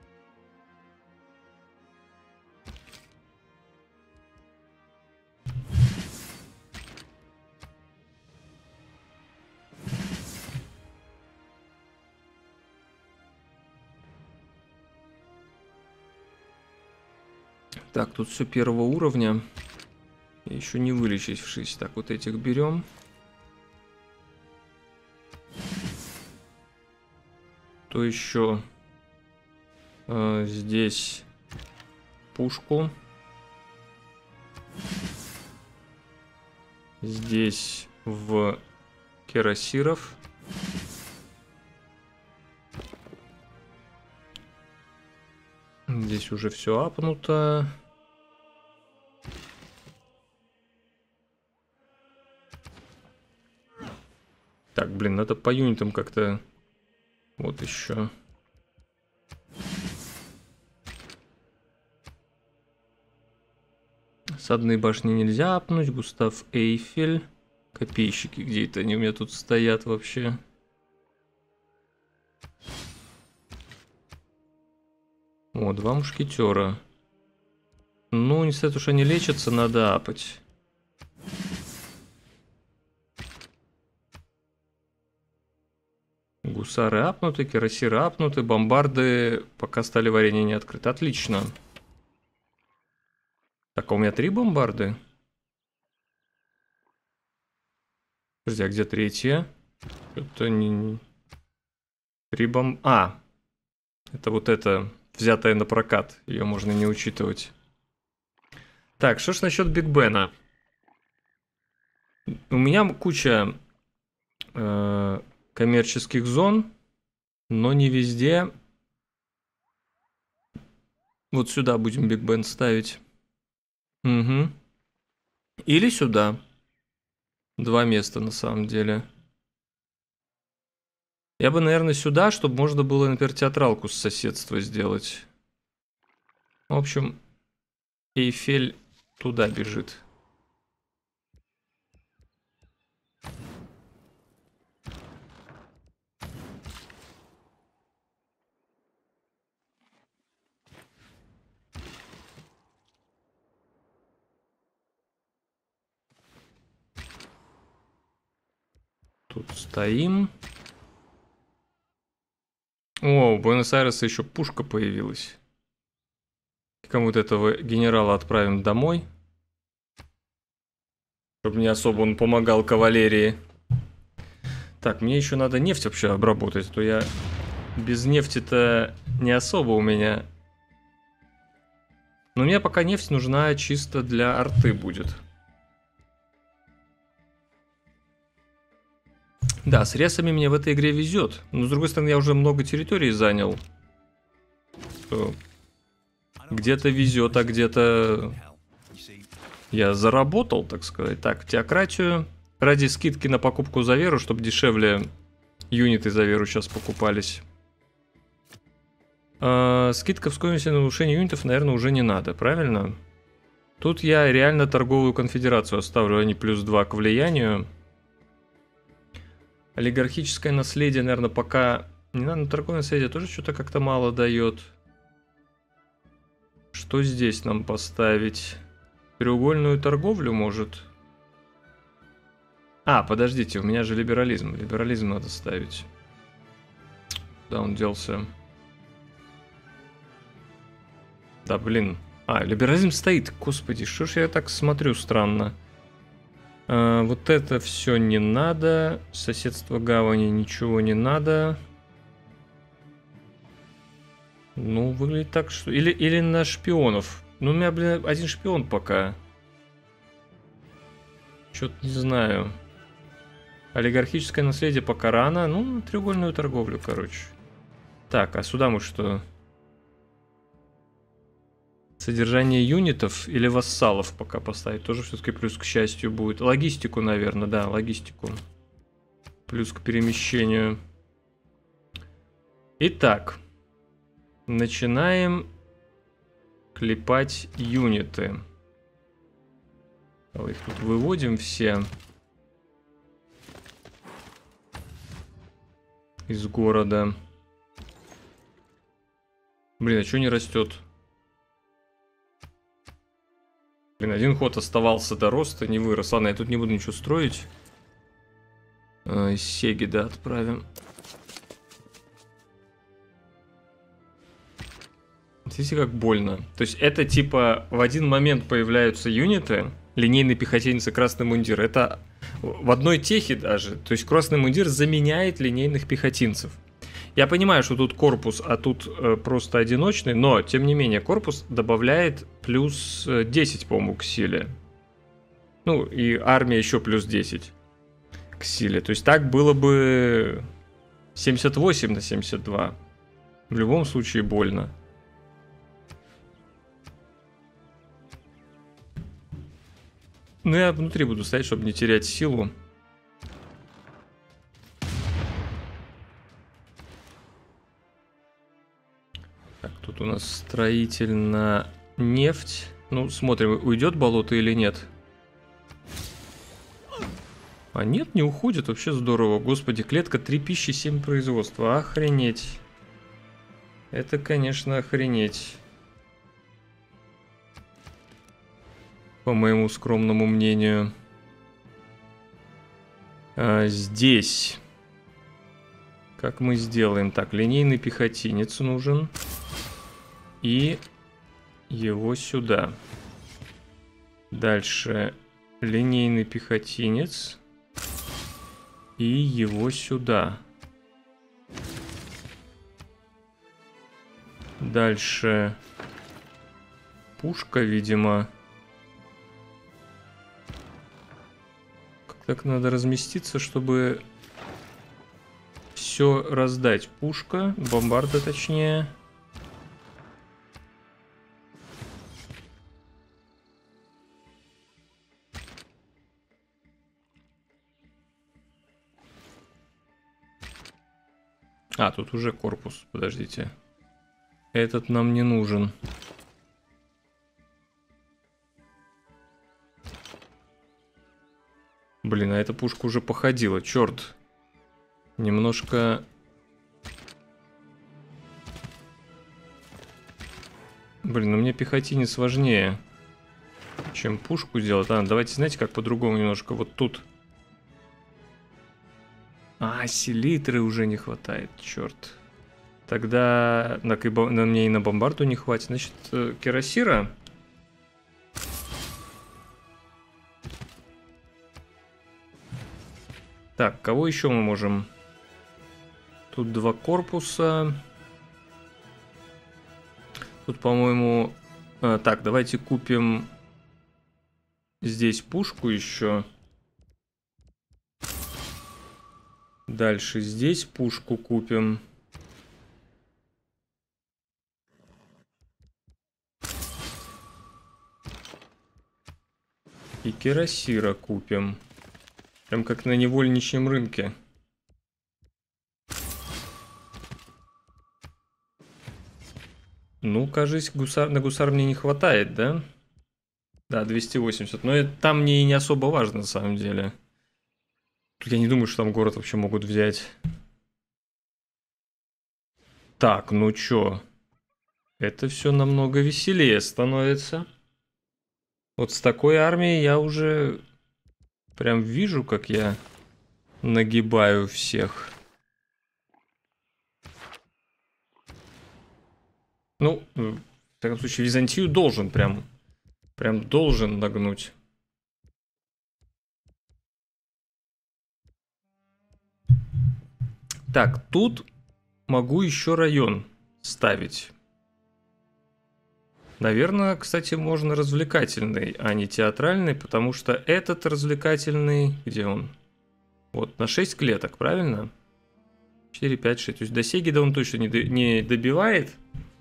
Так, тут все первого уровня. Еще не вылечившись. Так, вот этих берем. То еще здесь пушку. Здесь в кирасиров. Здесь уже все апнуто. Так, блин, надо по юнитам как-то... Вот еще. Садные башни нельзя апнуть. Густав Эйфель. Копейщики где-то они у меня тут стоят вообще. О, 2 мушкетера. Ну, не сказать, уж они лечатся, надо апать. Гусары апнуты, кирасиры апнуты, бомбарды пока стали варенье не открыты. Отлично. Так, а у меня 3 бомбарды? Подожди, а где третья? Это не... 3 бомб... А! Это вот это, взятая на прокат. Ее можно не учитывать. Так, что ж насчет Биг Бена? У меня куча коммерческих зон, но не везде. Вот сюда будем Биг Бен ставить. Угу. Или сюда. 2 места на самом деле. Я бы, наверное, сюда, чтобы можно было, например, театралку с соседства сделать. В общем, Эйфель туда бежит. Тут стоим. О, у Буэнос-Айреса еще пушка появилась. Кому-то этого генерала отправим домой. Чтобы не особо он помогал кавалерии. Так, мне еще надо нефть вообще обработать. А то я без нефти-то не особо у меня. Но мне пока нефть нужна чисто для арты будет. Да, с ресами мне в этой игре везет. Но с другой стороны, я уже много территорий занял. Где-то везет, а где-то я заработал, так сказать. Так, теократию. Ради скидки на покупку за веру, чтобы дешевле юниты за веру сейчас покупались. Скидка в стоимости на улучшение юнитов, наверное, уже не надо, правильно? Тут я реально торговую конфедерацию оставлю, а не +2 к влиянию. Олигархическое наследие, наверное, пока... Не надо, но торговое наследие тоже что-то как-то мало дает. Что здесь нам поставить? Треугольную торговлю, может? А, подождите, у меня же либерализм. Либерализм надо ставить. Куда он делся? Да, блин. А, либерализм стоит. Господи, что ж я так смотрю странно. Вот это все не надо. Соседство гавани ничего не надо. Ну, выглядит так, что... Или на шпионов. Ну, у меня, блин, один шпион пока. Чё-то не знаю. Олигархическое наследие пока рано. Ну, на треугольную торговлю, короче. Так, а сюда мы что? Содержание юнитов или вассалов пока поставить. Тоже все-таки плюс к счастью будет. Логистику, наверное, да, логистику. Плюс к перемещению. Итак. Начинаем клепать юниты. Давай их тут выводим все. Из города. Блин, а что не растет? Блин, один ход оставался до роста, не вырос. Ладно, я тут не буду ничего строить. Из Сеги, да, отправим. Смотрите, как больно. То есть это типа в один момент появляются юниты, линейный пехотинец и красный мундир. Это в одной техе даже. То есть красный мундир заменяет линейных пехотинцев. Я понимаю, что тут корпус, а тут просто одиночный, но, тем не менее, корпус добавляет плюс 10, по-моему, к силе. Ну, и армия еще плюс 10 к силе. То есть так было бы 78 на 72. В любом случае больно. Ну, я внутри буду стоять, чтобы не терять силу. Так, тут у нас строитель на нефть. Ну, смотрим, уйдет болото или нет. А нет, не уходит, вообще здорово. Господи, клетка 3 пищи, 7 производства. Охренеть. Это, конечно, охренеть. По моему скромному мнению. Здесь. Как мы сделаем? Так, линейный пехотинец нужен. И его сюда. Дальше линейный пехотинец. И его сюда. Дальше пушка, видимо. Как так надо разместиться, чтобы все раздать. Пушка, бомбарда точнее. А, тут уже корпус, подождите. Этот нам не нужен. Блин, а эта пушка уже походила, черт. Немножко... Блин, ну мне пехотинец важнее, чем пушку сделать. А, давайте, знаете, как по-другому немножко. Вот тут. А, селитры уже не хватает, черт. Тогда на мне и на бомбарду не хватит. Значит, кирасира. Так, кого еще мы можем? Тут 2 корпуса. Тут, по-моему... так, давайте купим здесь пушку еще. Дальше здесь пушку купим. И кирасира купим. Прям как на невольничьем рынке. Ну, кажись, на гусар мне не хватает, да? Да, 280. Но это там мне и не особо важно, на самом деле. Я не думаю, что там город вообще могут взять. Так, ну чё? Это все намного веселее становится. Вот с такой армией я уже прям вижу, как я нагибаю всех. Ну, в таком случае, Византию должен прям должен нагнуть. Так, тут могу еще район ставить. Наверное, кстати, можно развлекательный, а не театральный, потому что этот развлекательный... Где он? Вот, на 6 клеток, правильно? 4, 5, 6. То есть до Сегеда он точно не добивает.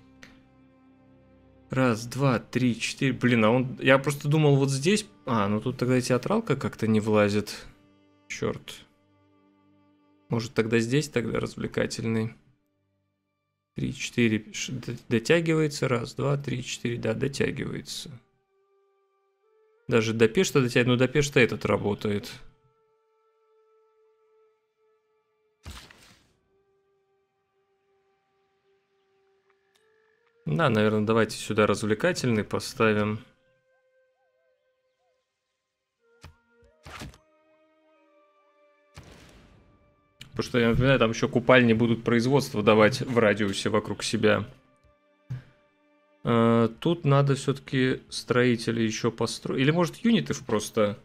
Раз, два, три, четыре. Блин, а он... Я просто думал вот здесь... А, ну тут тогда театралка как-то не влазит. Черт. Может тогда здесь тогда развлекательный. 3, 4, дотягивается. Раз, два, три, 4, да, дотягивается. Даже до Пешта дотягивается, но до Пешта этот работает. Да, наверное, давайте сюда развлекательный поставим. Потому что, я напоминаю, там еще купальни будут производство давать в радиусе вокруг себя. Тут надо все-таки строители еще построить. Или может юнитов просто...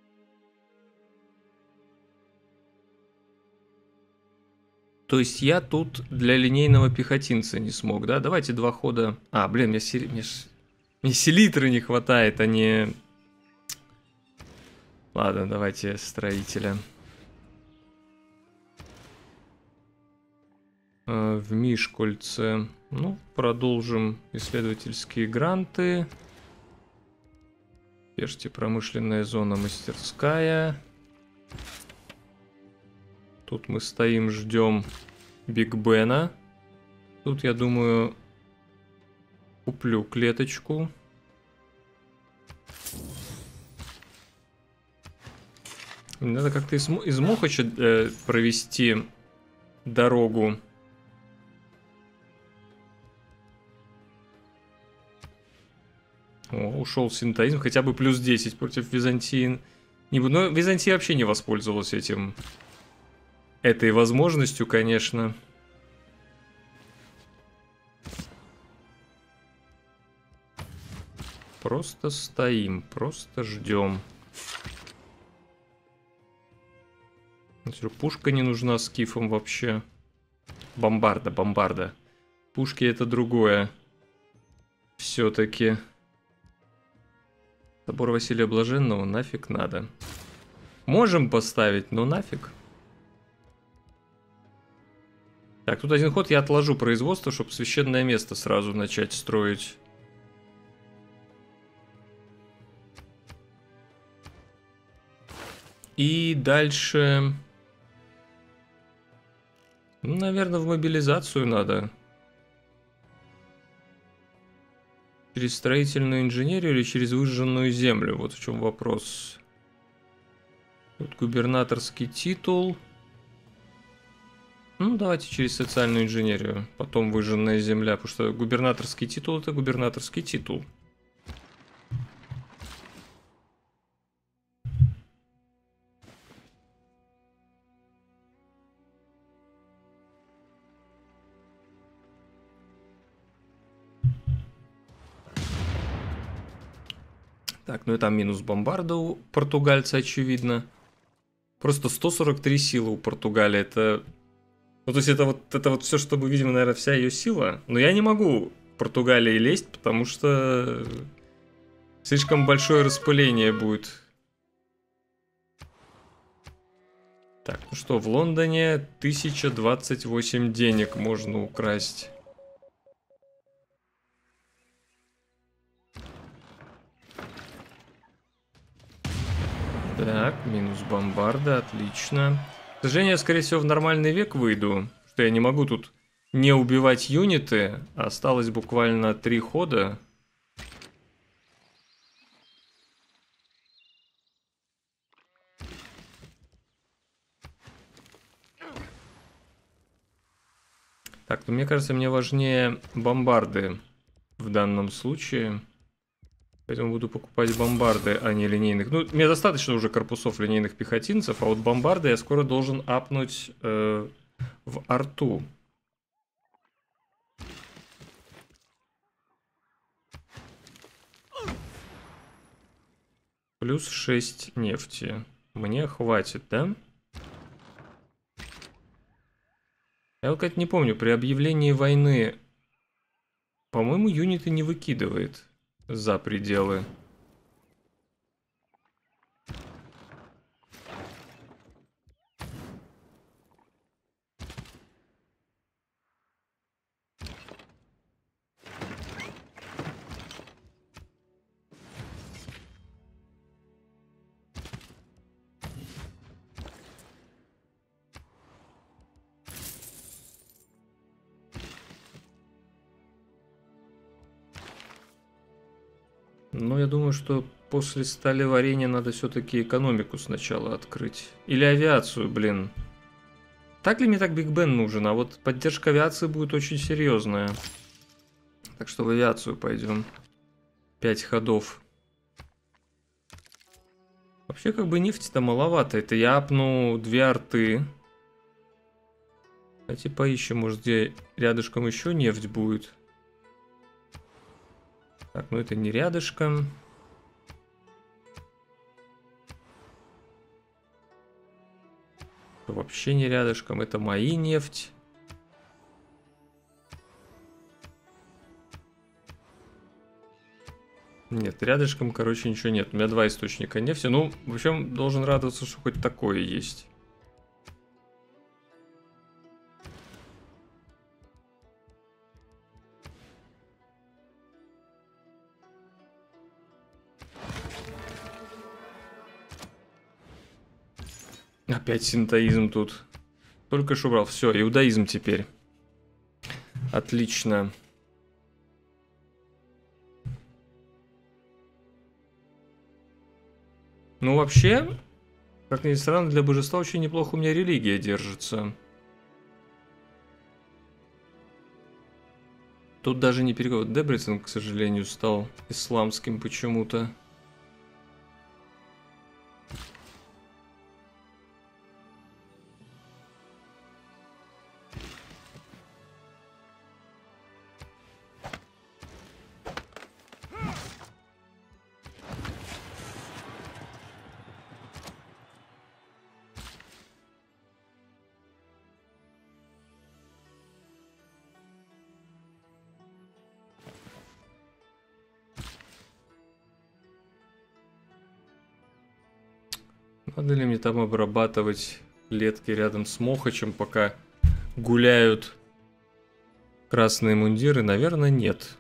То есть я тут для линейного пехотинца не смог, да? Давайте 2 хода... А, блин, мне селитры не хватает, а не... Ладно, давайте строителя. В Мишкольце. Ну, продолжим исследовательские гранты. Пеште промышленная зона, мастерская. Тут мы стоим, ждем Биг Бена. Тут, я думаю, куплю клеточку. Надо как-то из Мохача провести дорогу. О, ушел синтоизм, хотя бы плюс 10 против Византии. Но Византия вообще не воспользовалась этой возможностью, конечно. Просто стоим, просто ждем. Пушка не нужна скифам вообще. Бомбарда. Пушки это другое. Все-таки. Собор Василия Блаженного нафиг надо. Можем поставить, но нафиг. Так, тут один ход, я отложу производство, чтобы священное место сразу начать строить. И дальше... Ну, наверное, в мобилизацию надо. Через строительную инженерию или через выжженную землю? Вот в чем вопрос. Тут губернаторский титул. Ну, давайте через социальную инженерию. Потом выжженная земля, потому что губернаторский титул — это губернаторский титул. Так, ну и там минус бомбарда у португальца, очевидно. Просто 143 силы у Португалии. Это... Ну, то есть это вот все, что мы видим, наверное, вся ее сила. Но я не могу в Португалии лезть, потому что слишком большое распыление будет. Так, ну что, в Лондоне 1028 денег можно украсть. Так, минус бомбарда, отлично. К сожалению, я, скорее всего, в нормальный век выйду, что я не могу тут не убивать юниты. Осталось буквально 3 хода. Так, ну мне кажется, мне важнее бомбарды в данном случае. Поэтому буду покупать бомбарды, а не линейных. Ну, мне достаточно уже корпусов линейных пехотинцев, а вот бомбарды я скоро должен апнуть в арту. Плюс 6 нефти. Мне хватит, да? Я вот, кстати, не помню, при объявлении войны, по-моему, юниты не выкидывает за пределы. Но я думаю, что после сталеварения надо все-таки экономику сначала открыть. Или авиацию, блин. Так ли мне так Биг Бен нужен? А вот поддержка авиации будет очень серьезная. Так что в авиацию пойдем. 5 ходов. Вообще, как бы нефти-то маловато. Это я апну 2 арты. Кстати, поищем, может, где рядышком еще нефть будет. Так, ну это не рядышком. Вообще не рядышком. Это мои нефть. Нет, рядышком, короче, ничего нет. У меня 2 источника нефти. Ну, в общем, должен радоваться, что хоть такое есть. Опять синтоизм тут. Только что брал. Все, иудаизм теперь. Отлично. Ну, вообще, как ни странно, для божества очень неплохо у меня религия держится. Тут даже не переход. Дебрицен, к сожалению, стал исламским почему-то. Надо ли мне там обрабатывать клетки рядом с Мохачем, пока гуляют красные мундиры? Наверное, нет.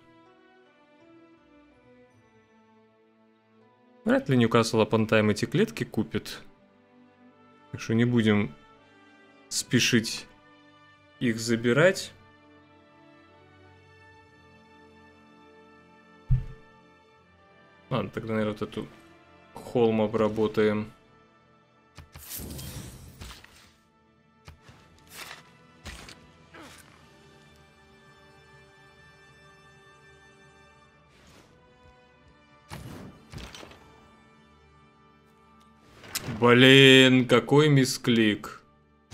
Вряд ли Ньюкасл Апон-Тайм эти клетки купит. Так что не будем спешить их забирать. Ладно, тогда, наверное, вот эту холм обработаем. Блин, какой мисклик.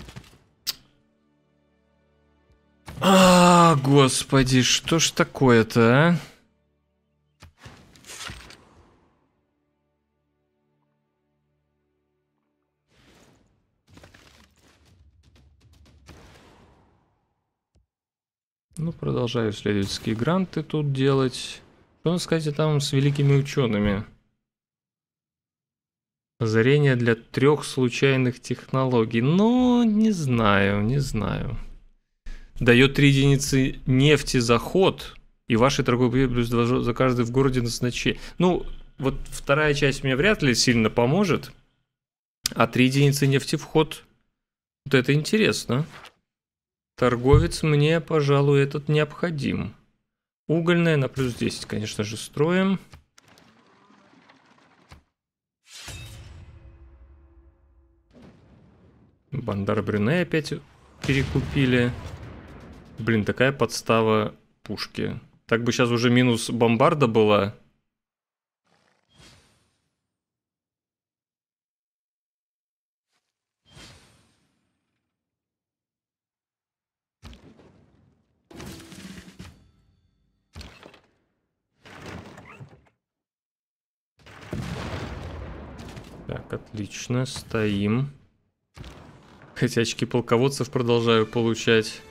Господи, что ж такое-то, а? Ну, продолжаю исследовательские гранты тут делать. Что надо сказать там с великими учеными? Озарение для 3 случайных технологий. Ну, не знаю, не знаю. Дает 3 единицы нефти за ход. И вашей торговой плюс 2 за каждый в городе назначение. Ну, вот вторая часть мне вряд ли сильно поможет. А 3 единицы нефти в ход. Вот это интересно. Торговец мне, пожалуй, этот необходим. Угольная на плюс 10, конечно же, строим. Бандар Брюне опять перекупили. Блин, такая подстава пушки. Так бы сейчас уже минус бомбарда была. Так, отлично, стоим. Хотя очки полководцев продолжаю получать.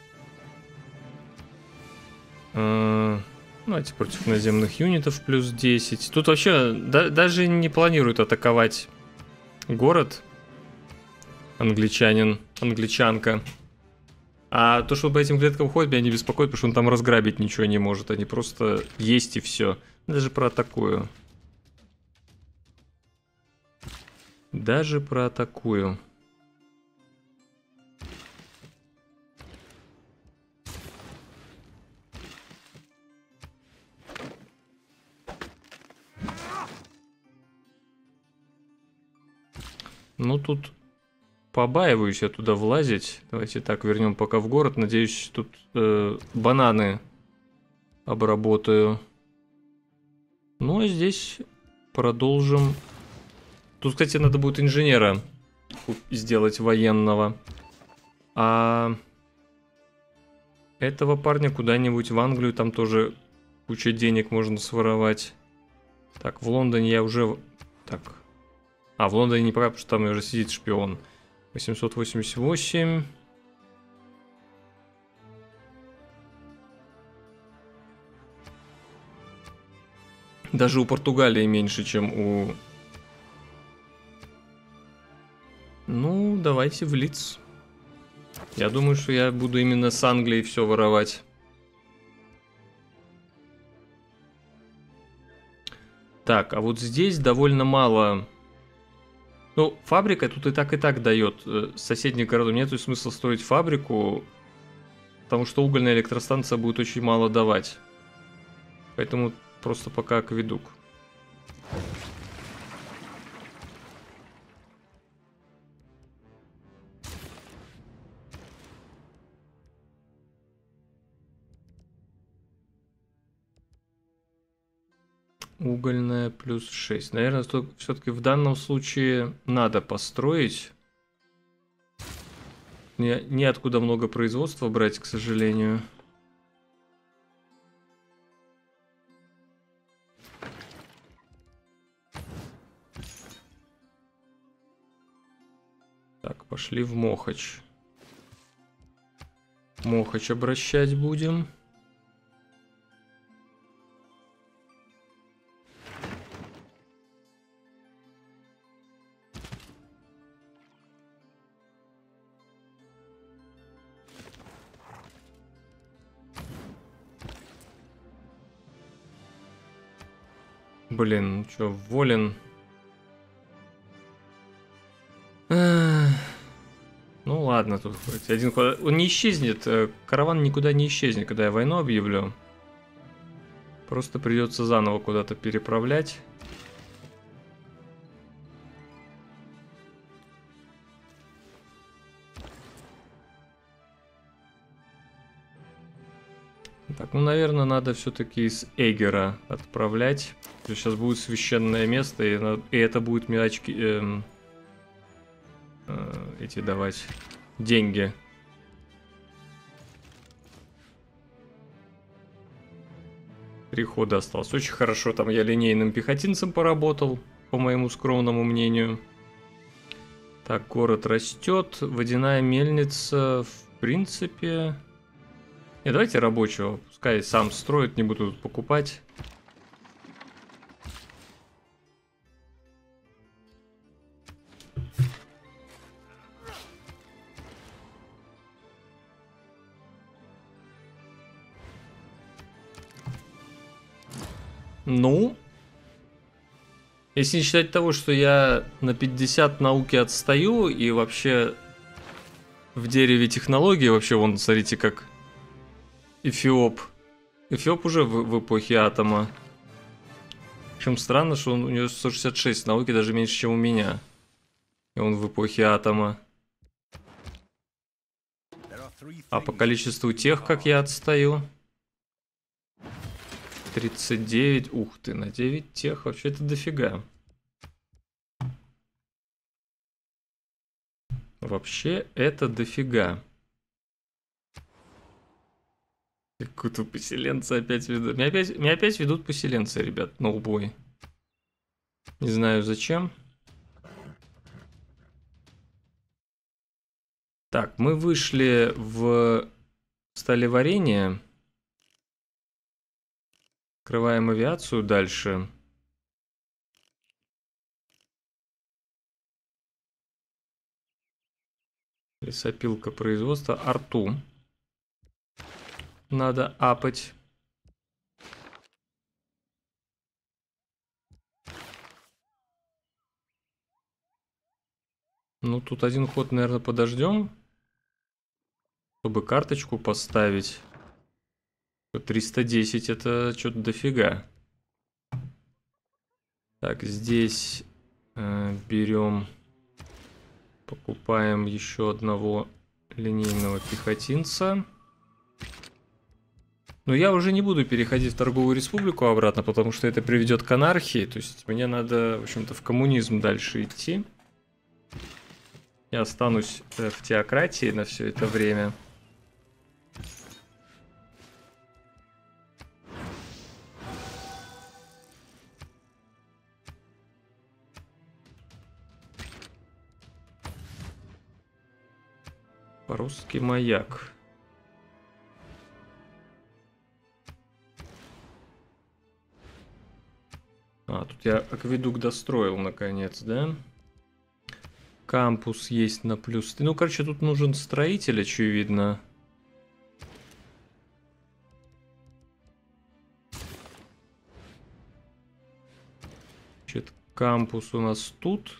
Давайте против наземных юнитов плюс 10. Тут вообще даже не планируют атаковать город. Англичанка. А то, что по этим клеткам ходит, меня не беспокоит, потому что он там разграбить ничего не может. Они просто есть и все. Даже проатакую. Ну, тут побаиваюсь я туда влазить. Давайте так, вернем пока в город. Надеюсь, тут бананы обработаю. Ну, а здесь продолжим. Тут, кстати, надо будет инженера сделать военного. А этого парня куда-нибудь в Англию, там тоже куча денег можно своровать. Так, в Лондоне я уже... Так... А, в Лондоне не пока, потому что там уже сидит шпион. 888. Даже у Португалии меньше, чем у... Ну, давайте в Лидс. Я думаю, что я буду именно с Англией все воровать. Так, а вот здесь довольно мало... Ну, фабрика тут и так дает. С соседних городов нет смысла строить фабрику, потому что угольная электростанция будет очень мало давать. Поэтому просто пока акведук. Угольная плюс 6. Наверное, все-таки в данном случае надо построить. Неоткуда много производства брать, к сожалению. Так, пошли в Мохач. Мохач обращать будем. Блин, ну чё, Волин. Ну ладно, тут хоть один куда... Он не исчезнет, караван никуда не исчезнет, когда я войну объявлю. Просто придется заново куда-то переправлять. Так, ну, наверное, надо все-таки из Эгера отправлять. Сейчас будет священное место, и это будет мне очки... эти давать деньги. Три хода осталось. Очень хорошо, там я линейным пехотинцем поработал, по моему скромному мнению. Так, город растет. Водяная мельница, в принципе... Не, давайте рабочего. Пускай сам строит, не буду тут покупать. Ну, если не считать того, что я на 50 науки отстаю, и вообще в дереве технологии, вообще, вон, смотрите, как Эфиоп. Эфиоп уже в эпохе атома. Причем странно, что у него 166 науки, даже меньше, чем у меня. И он в эпохе атома. А по количеству тех, как я отстаю... 39. Ух ты, на 9 тех вообще это дофига. Вообще это дофига. Какую-то поселенцы опять ведут. Меня опять ведут поселенцы, ребят, на убой. Не знаю зачем. Так, мы вышли в сталеварение. Открываем авиацию дальше. Лесопилка производства. Арту. Надо апать. Ну, тут один ход, наверное, подождем. Чтобы карточку поставить. 310 это что-то дофига. Так, здесь берем, покупаем еще одного линейного пехотинца. Но я уже не буду переходить в торговую республику обратно, потому что это приведет к анархии. То есть мне надо, в общем-то, в коммунизм дальше идти. Я останусь в теократии на все это время. Русский маяк. А, тут я акведук достроил наконец, да? Кампус есть на плюс. Ну, короче, тут нужен строитель, очевидно. Значит, кампус у нас тут.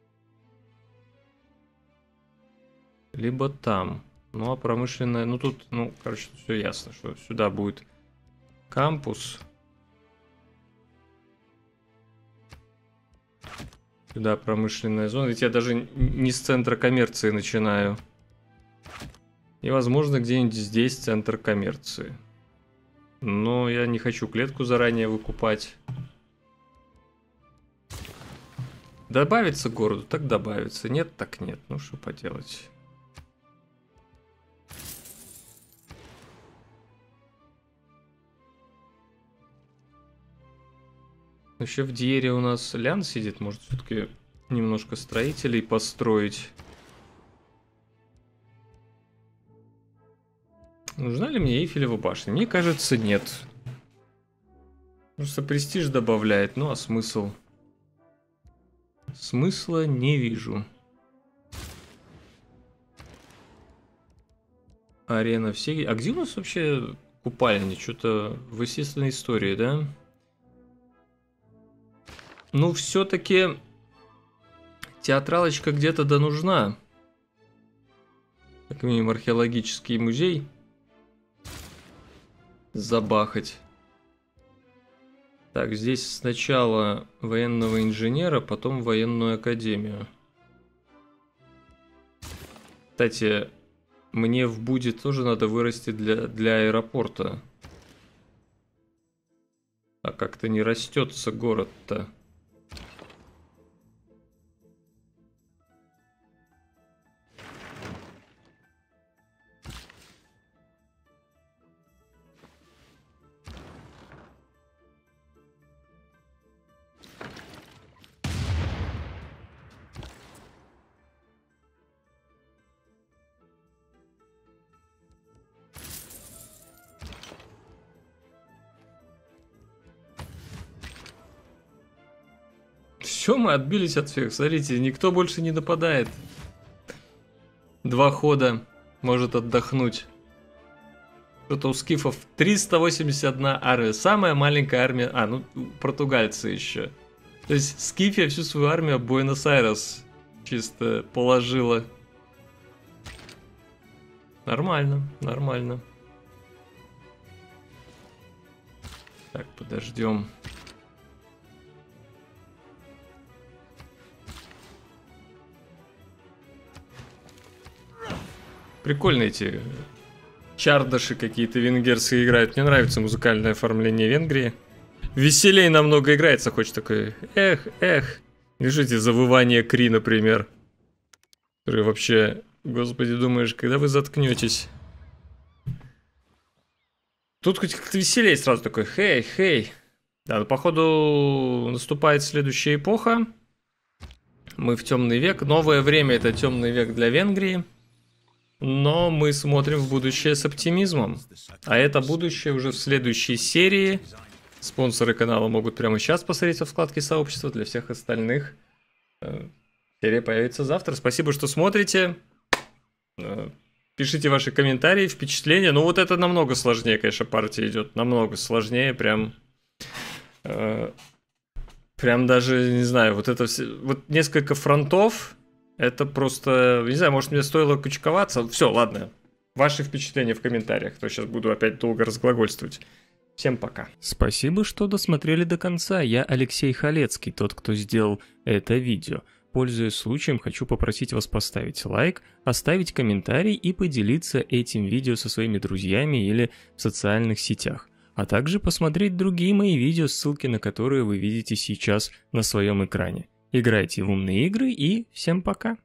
Либо там. Ну, а промышленная... Ну, тут, ну, короче, все ясно, что сюда будет кампус. Сюда промышленная зона. Ведь я даже не с центра коммерции начинаю. И, возможно, где-нибудь здесь центр коммерции. Но я не хочу клетку заранее выкупать. Добавится к городу, так добавится. Нет, так нет. Ну, что поделать. Еще в Диере у нас Лян сидит. Может, все-таки немножко строителей построить. Нужна ли мне Эйфелева башня? Мне кажется, нет. Просто престиж добавляет. Ну, а смысл? Смысла не вижу. Арена все... А где у нас вообще купальня? Что-то в естественной истории, да? Ну, все-таки театралочка где-то да нужна. Как минимум археологический музей забахать. Так, здесь сначала военного инженера, потом военную академию. Кстати, мне в Буде тоже надо вырасти для аэропорта. А как-то не растется город-то. Все, мы отбились от всех. Смотрите, никто больше не нападает. 2 хода. Может отдохнуть. Что-то у скифов 381 армия. Самая маленькая армия. А, ну, португальцы еще. То есть Скифия всю свою армию Буэнос-Айрес чисто положила. Нормально, нормально. Так, подождем. Прикольные эти чардаши какие-то венгерские играют. Мне нравится музыкальное оформление Венгрии. Веселей намного играется, хочешь такой, эх. Лежите завывание Кри, например. Который вообще, господи, думаешь, когда вы заткнетесь? Тут хоть как-то веселей сразу такой, хей. Да, но походу наступает следующая эпоха. Мы в темный век. Новое время — это темный век для Венгрии. Но мы смотрим в будущее с оптимизмом. А это будущее уже в следующей серии. Спонсоры канала могут прямо сейчас посмотреть во вкладке сообщества. Для всех остальных серия появится завтра. Спасибо, что смотрите. Пишите ваши комментарии, впечатления. Ну вот это намного сложнее, конечно, партия идет. Намного сложнее, прям даже, не знаю, вот это все, вот несколько фронтов. Это просто, не знаю, может мне стоило кучковаться. Все, ладно. Ваши впечатления в комментариях. То сейчас буду опять долго разглагольствовать. Всем пока. Спасибо, что досмотрели до конца. Я Алексей Халецкий, тот, кто сделал это видео. Пользуясь случаем, хочу попросить вас поставить лайк, оставить комментарий и поделиться этим видео со своими друзьями или в социальных сетях. А также посмотреть другие мои видео, ссылки на которые вы видите сейчас на своем экране. Играйте в умные игры и всем пока!